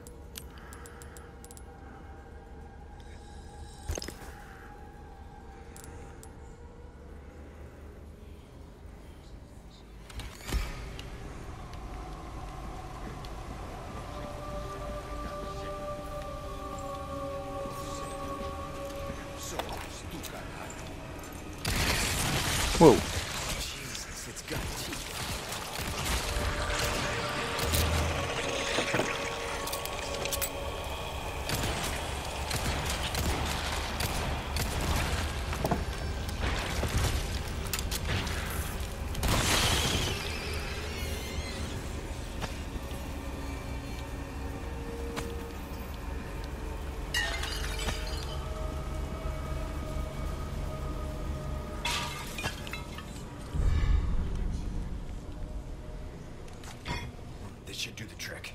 Whoa.
Jesus, it's got teeth. This should do the trick.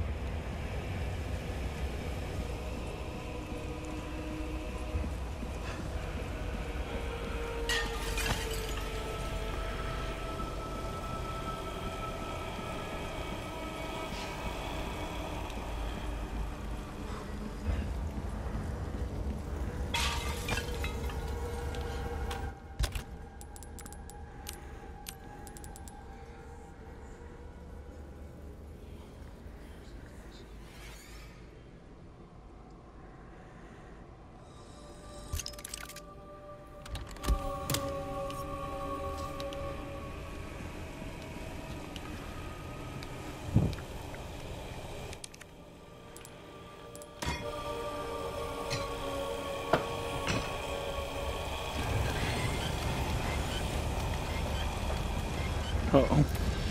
Uh-oh.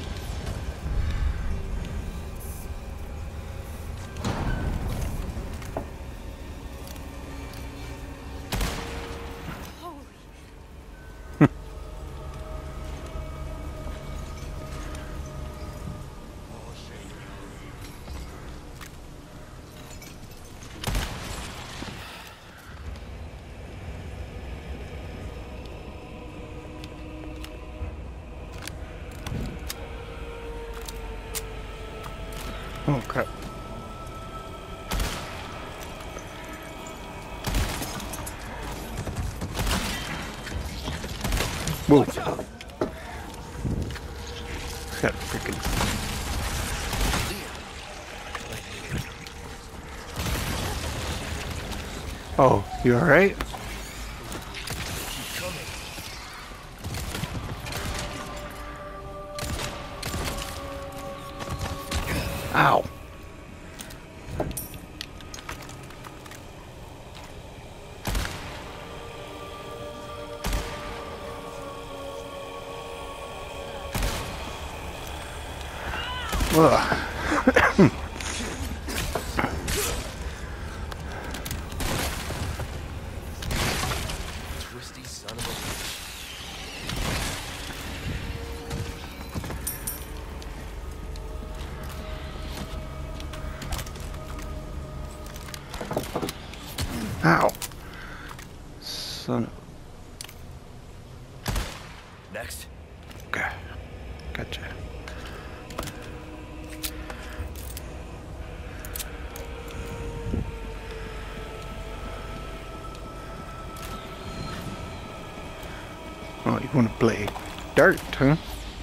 Oh crap. Whoa. Got freaking. Oh, you alright? Ow. Ugh.
Twisty son of a bitch.
Ow. Son of...
Next.
Okay. Gotcha. Oh, you want to play dirt, huh?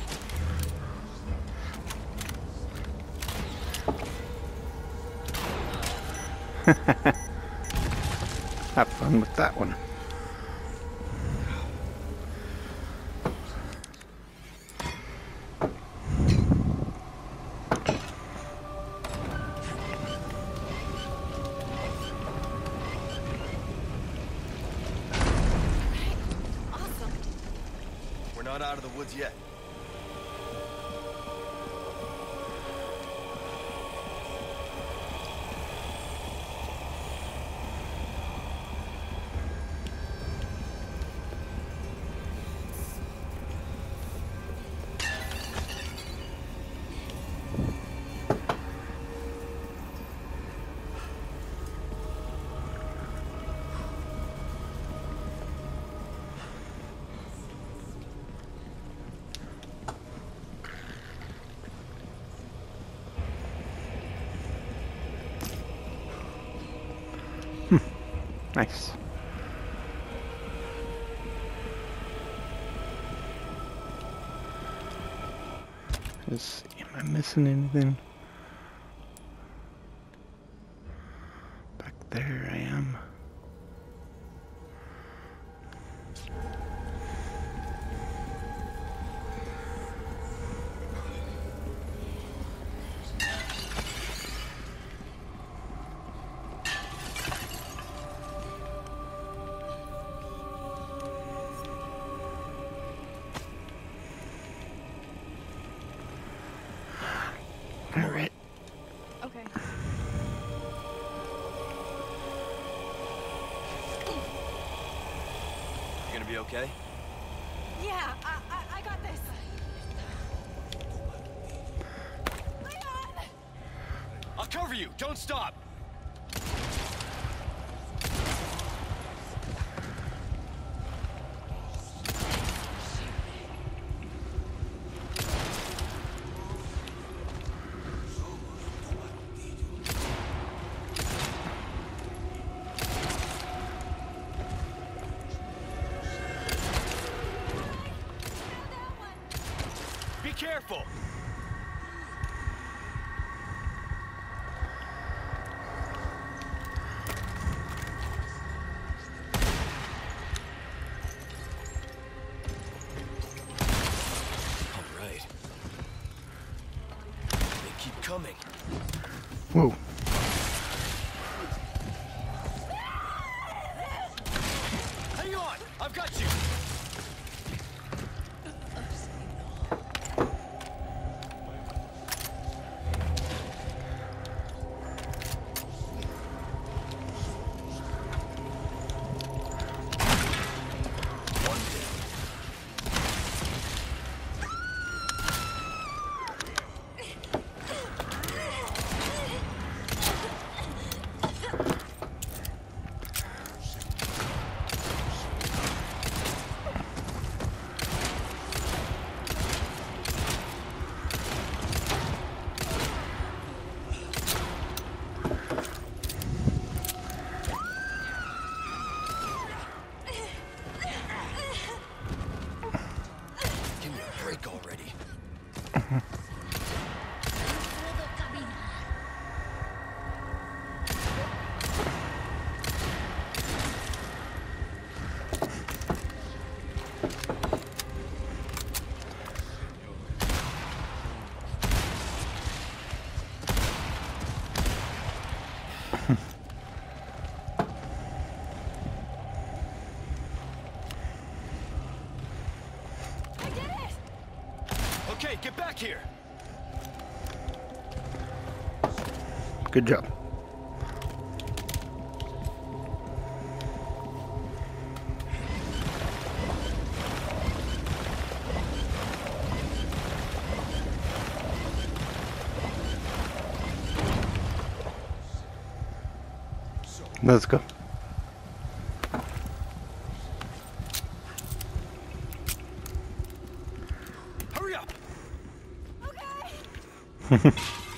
Have fun with that one.
Awesome.
We're not out of the woods yet.
Nice. Let's see, am I missing anything? Back there I am. Alright.
Okay.
You gonna be okay?
Yeah, I got this. Leon!
I'll cover you. Don't stop. Be careful. All right. They keep coming.
Whoa.
Hang on. I've got you. Give me a break already. Okay, get back here.
Good job. Let's go.
Hurry up.
Okay.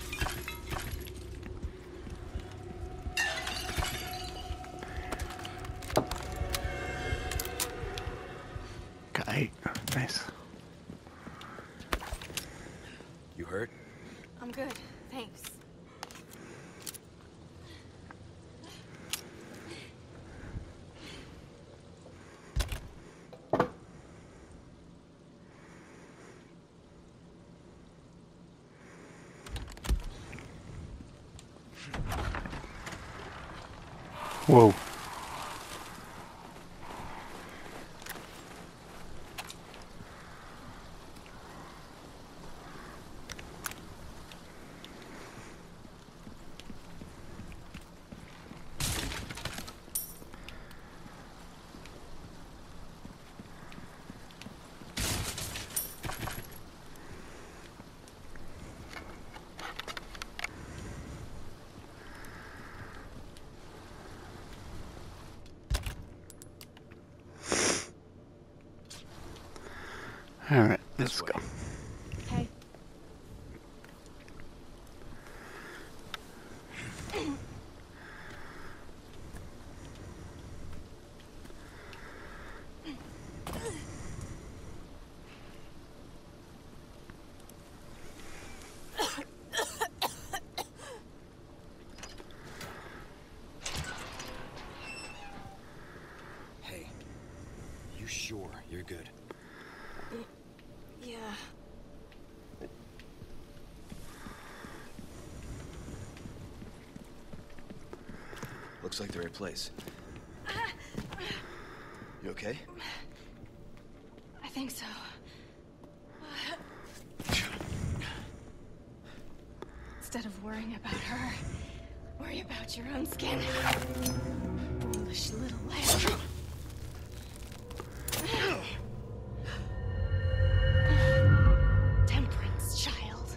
Okay, nice.
You hurt?
I'm good. Thanks.
Whoa. All right, let's go.
Okay.
you're good.
Yeah.
Looks like the right place. You okay?
I think so. Instead of worrying about her, worry about your own skin. Foolish little lamb. Temperance, child.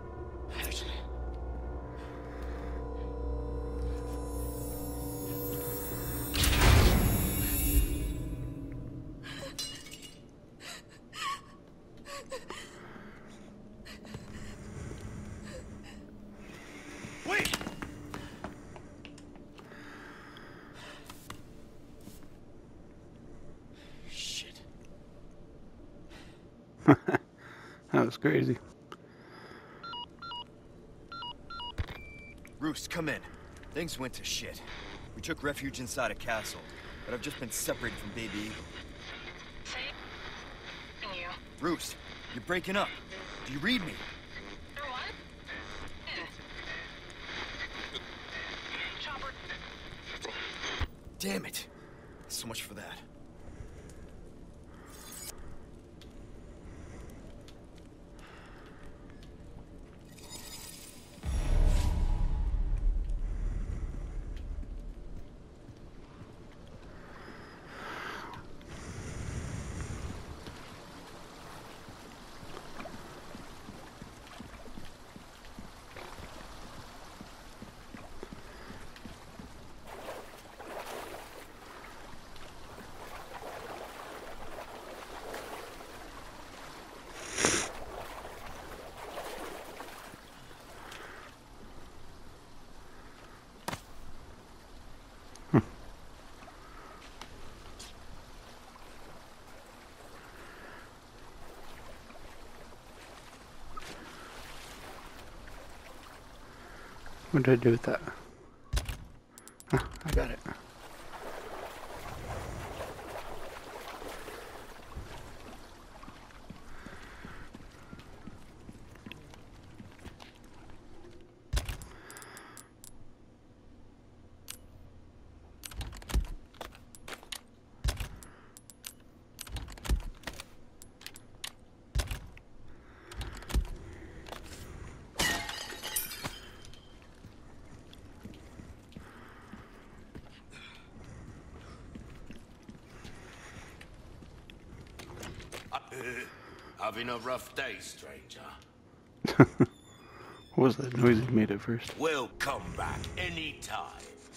Wait! Shit.
That was crazy.
Roost, come in. Things went to shit. We took refuge inside a castle, but I've just been separated from Baby Eagle.
Say you.
Roost, you're breaking up. Do you read me?
For what? Chopper.
Damn it. So much for that.
What did I do with that? Ah, I got it.
Having a rough day, stranger?
What was that noise he made at first?
We'll come back anytime.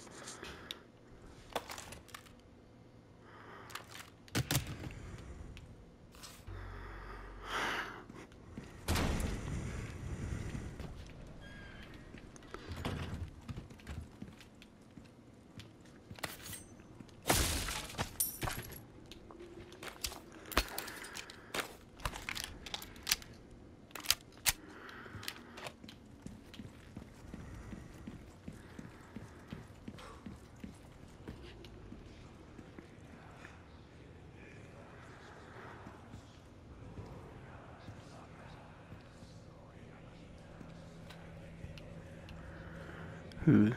Ooh.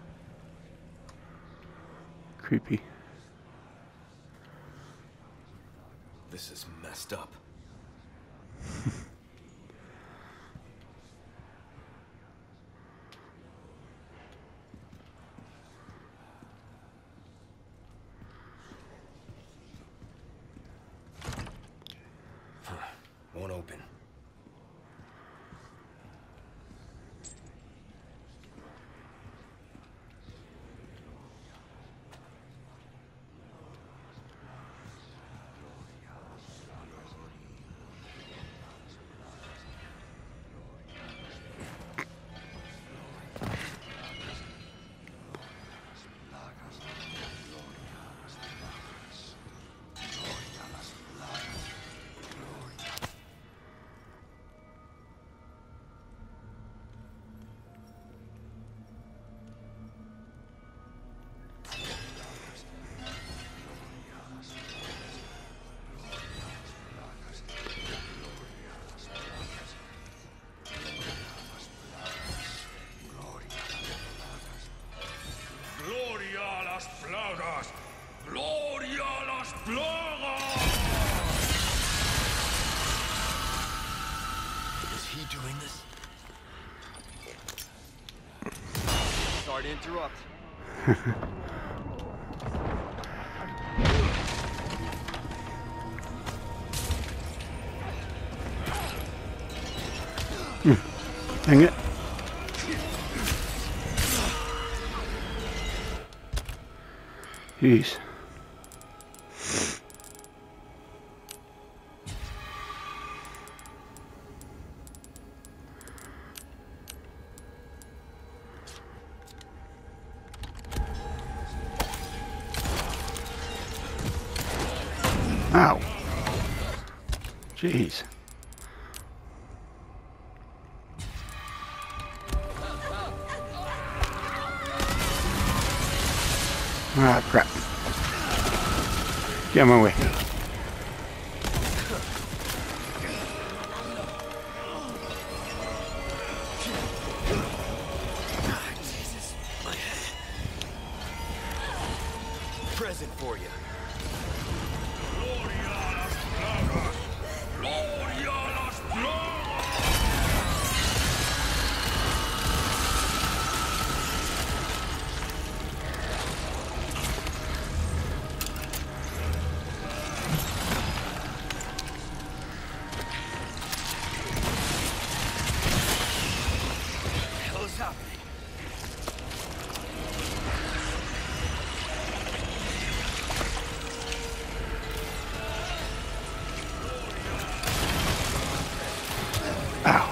Creepy.
This is messed up. Won't open. Sorry to interrupt.
Dang it. Jeez. Ow. Jeez. Ah, crap. Get out of my way.
Jesus, my head. Present for you. Hell's happening.
Ow.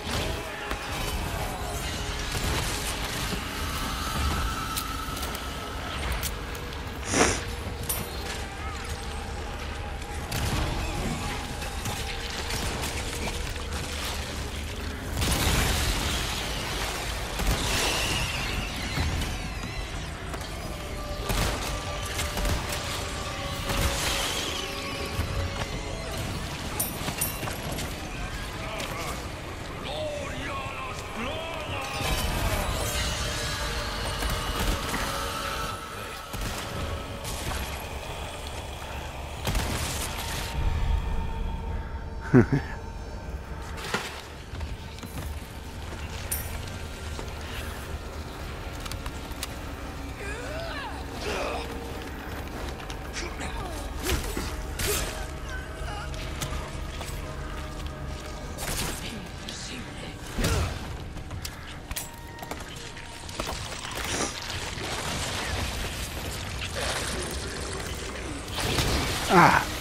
Ah.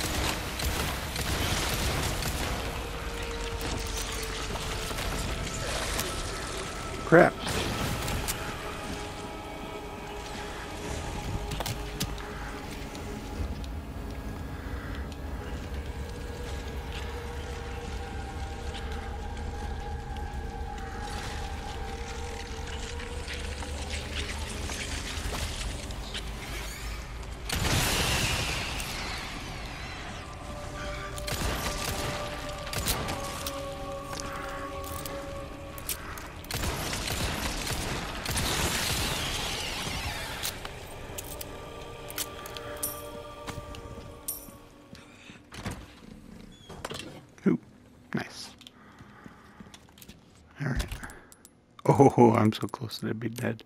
Crap. Ooh, nice. All right. Oh, I'm so close to be dead.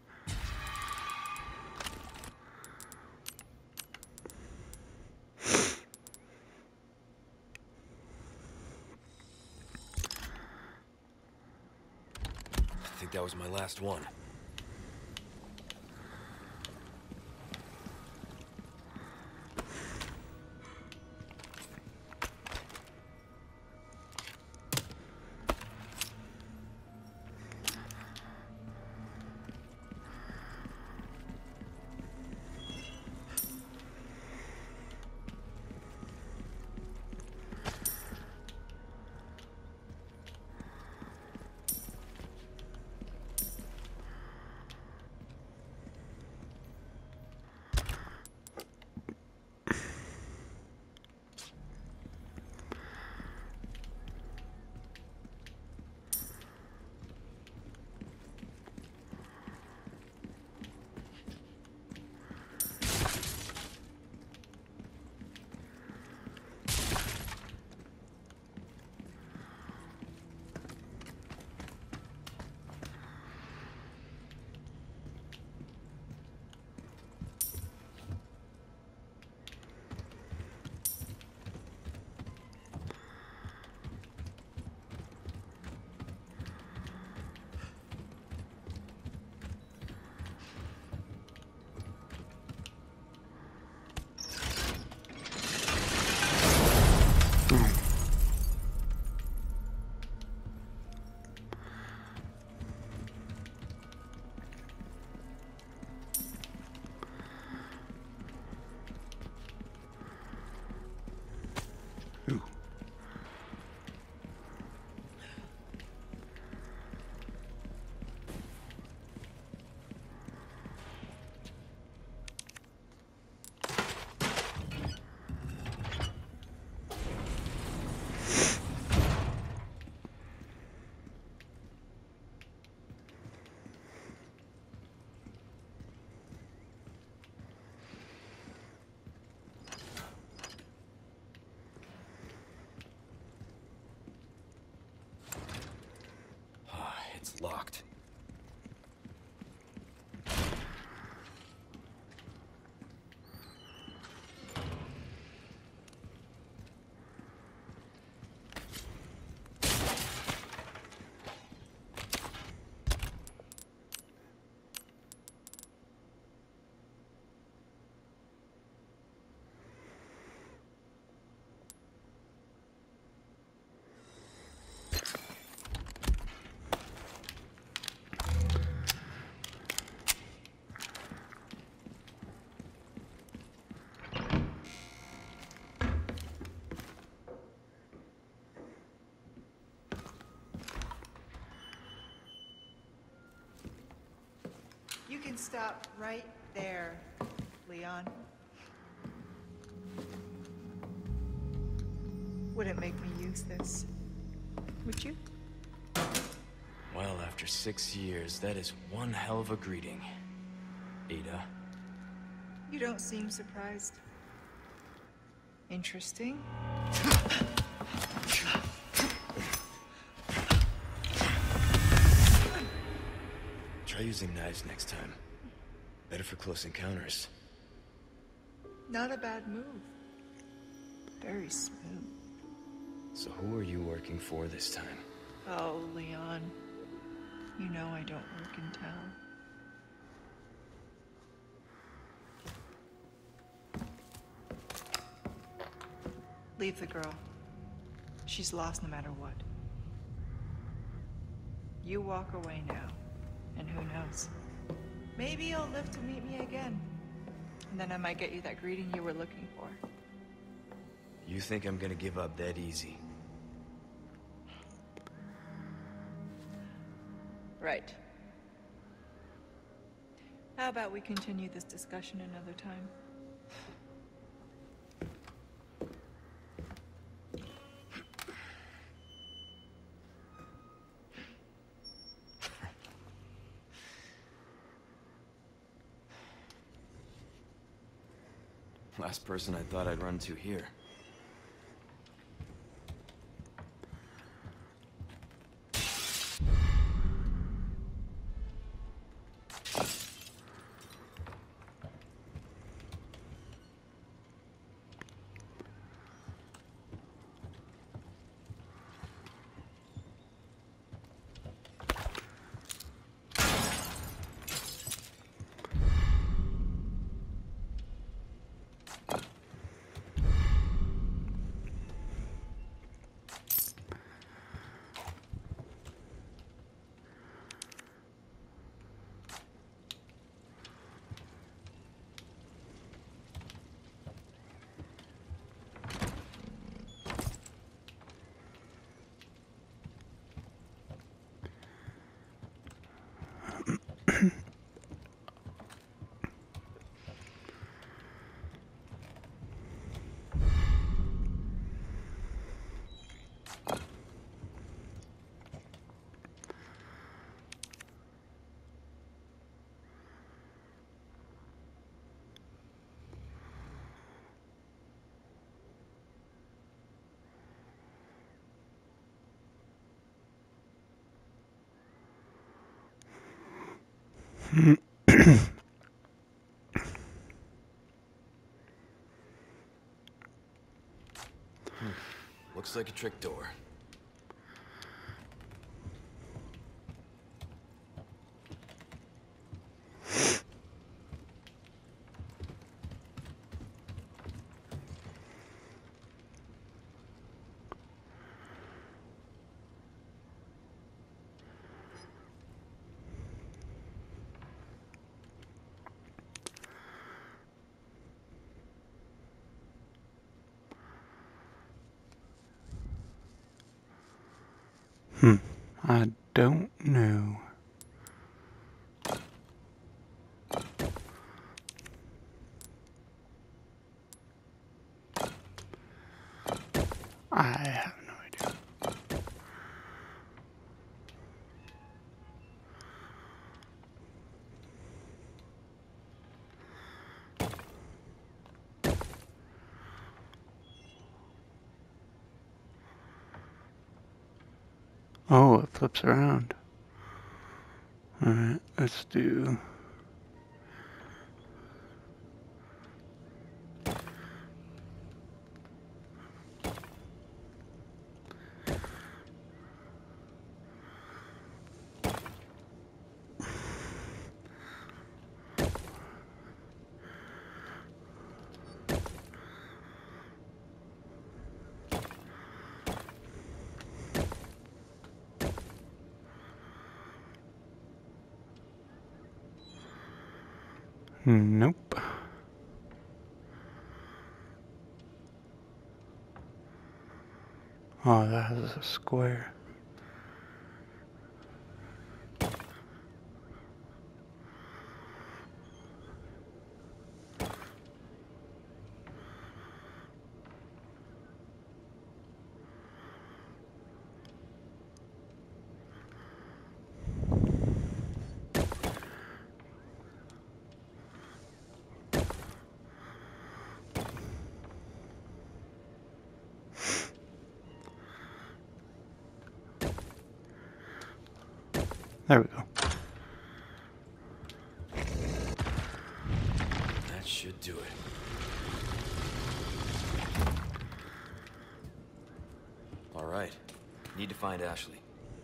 I think that was my last one.
You can stop right there, Leon. Wouldn't make me use this, would you?
Well, after 6 years, that is one hell of a greeting, Ada.
You don't seem surprised. Interesting.
Try using knives next time. Better for close encounters.
Not a bad move. Very smooth.
So who are you working for this time?
Oh, Leon. You know I don't work in town. Leave the girl. She's lost no matter what. You walk away now, and who knows? Maybe you'll live to meet me again. And then I might get you that greeting you were looking for.
You think I'm gonna give up that easy?
Right. How about we continue this discussion another time?
Last person I thought I'd run to here. Looks like a trick door.
I don't know. I have no idea. Oh, it flips around. Alright, let's do... Nope. Oh, that has a square. There we go.
That should do it. All right. Need to find Ashley.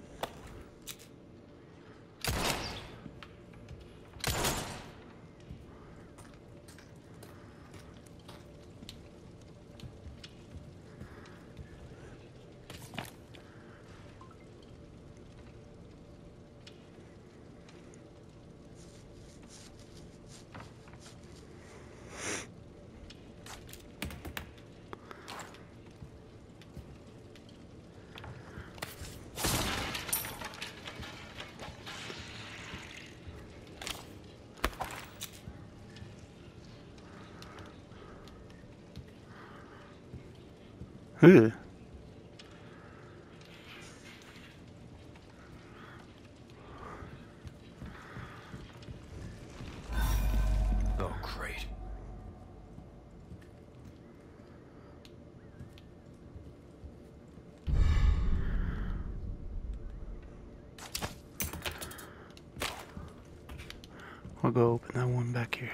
Ugh.
Oh, great.
I'll go open that one back here.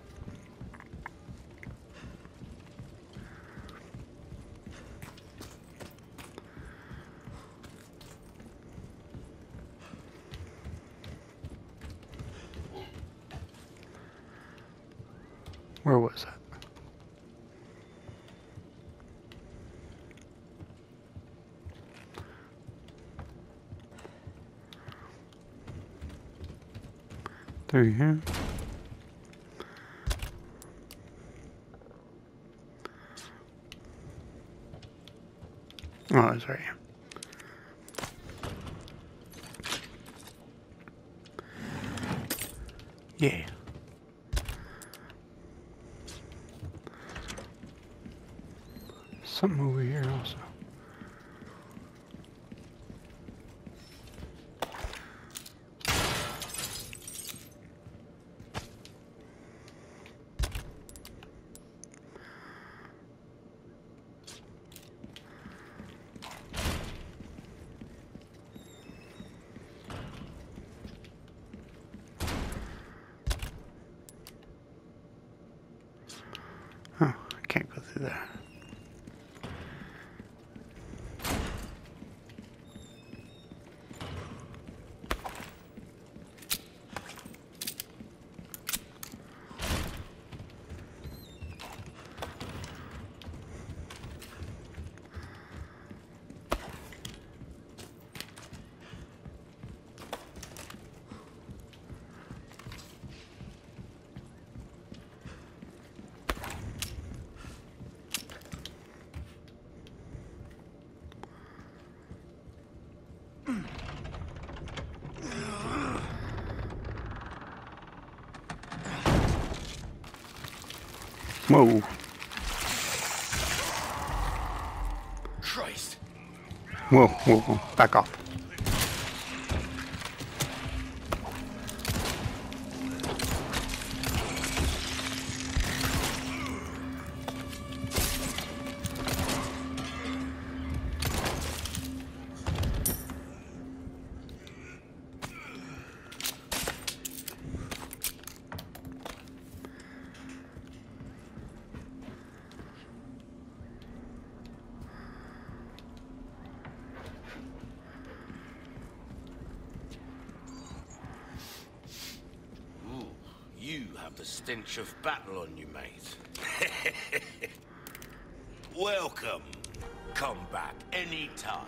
Where was that? Through here. Oh, it's right here. Yeah. Something over here also. Oh, I can't go through there. Whoa.
Christ.
Whoa, whoa, whoa. Back off.
You have the stench of battle on you, mate. Welcome. Come back anytime.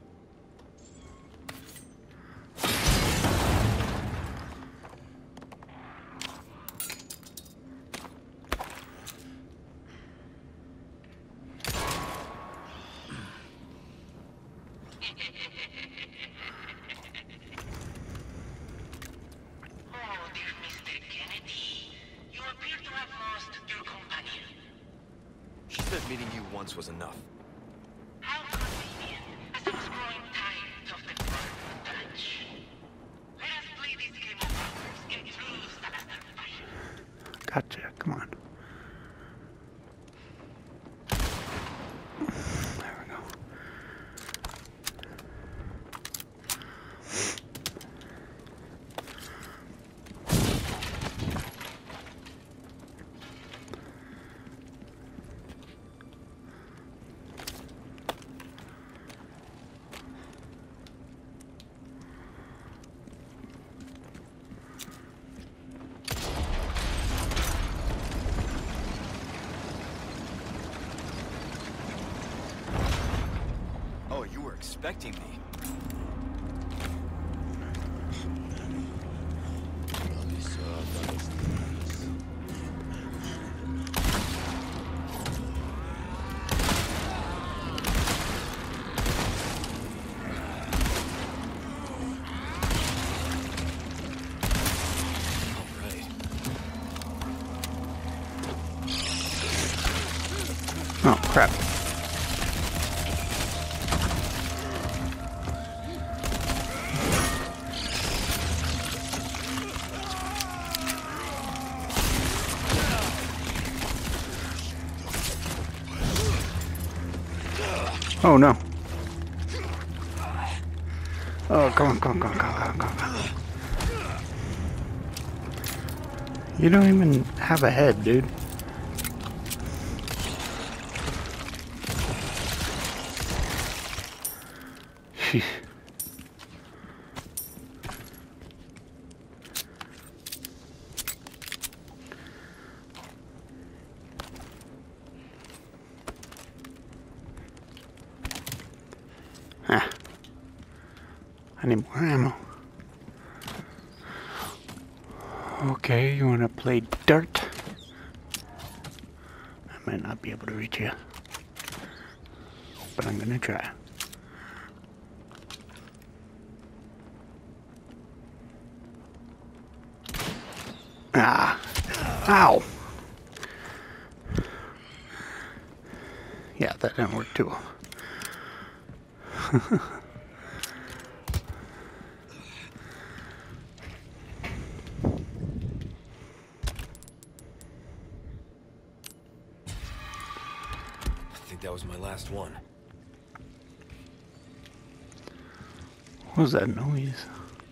Meeting you once was enough.
How convenient, as I was growing tired of the burden touch. Let us play this game of ours in true Salazar fashion.
Gotcha. Come on. There we go.
expecting me.
Oh, crap. Oh, no. Oh, come on, come on, come on, come on, come on, come on. You don't even have a head, dude. Sheesh. Ah. I need more ammo. Okay, you wanna play dirt? I might not be able to reach you, but I'm gonna try. Ah. Ow. Yeah, that didn't work too well.
I think that was my last one.
What was that noise?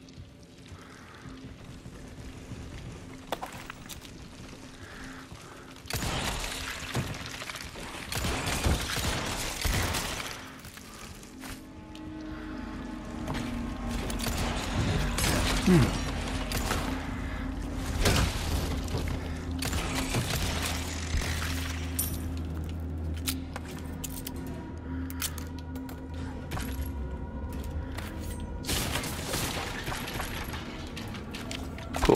Cool.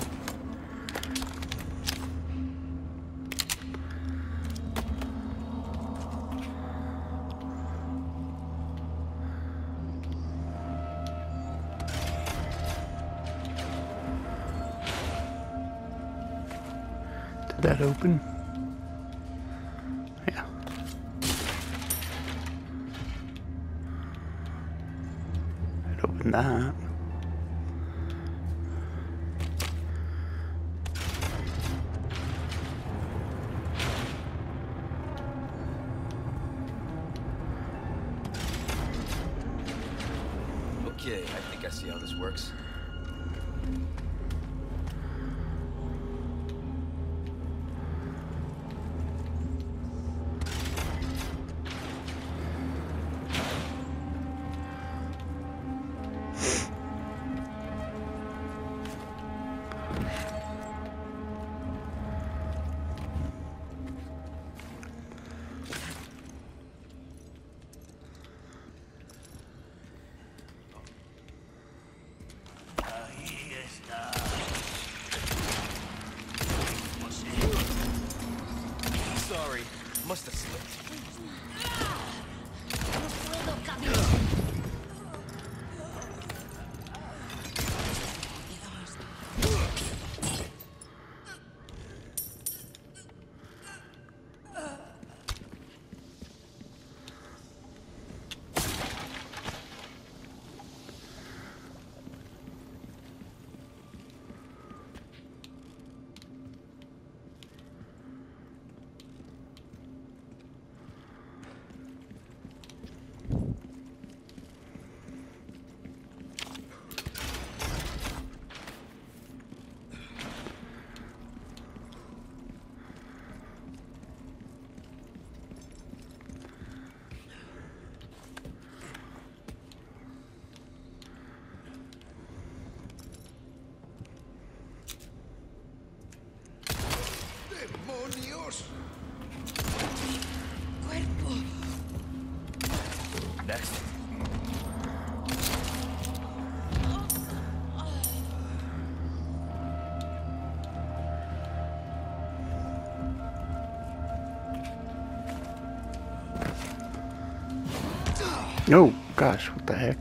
Did that open? Yeah. It opened that.
Okay, I think I see how this works. Sorry, must have slipped.
¡Demonios!
Next.
No, gosh, what the heck?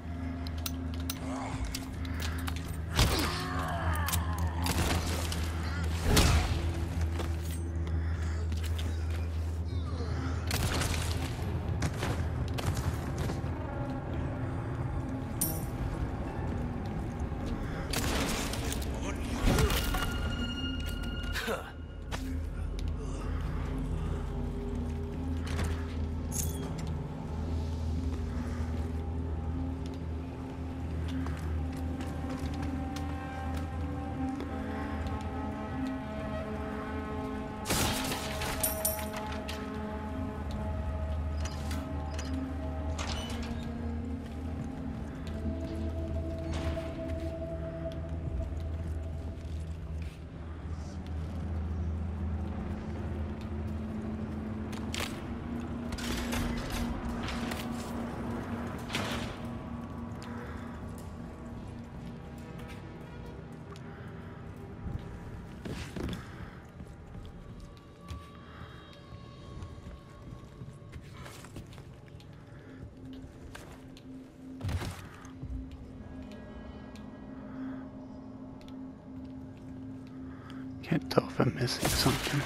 Can't tell if I'm missing something.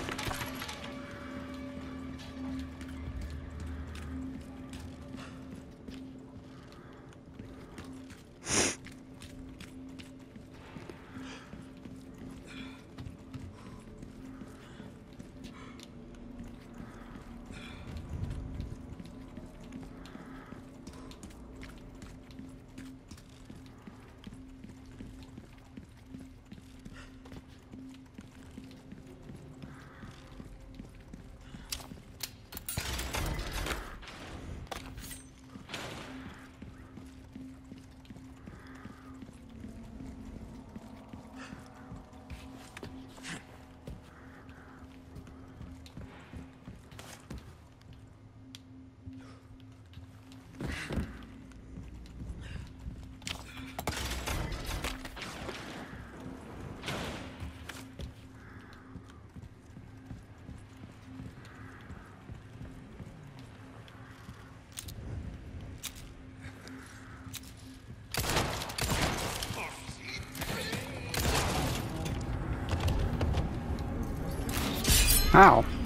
Ow.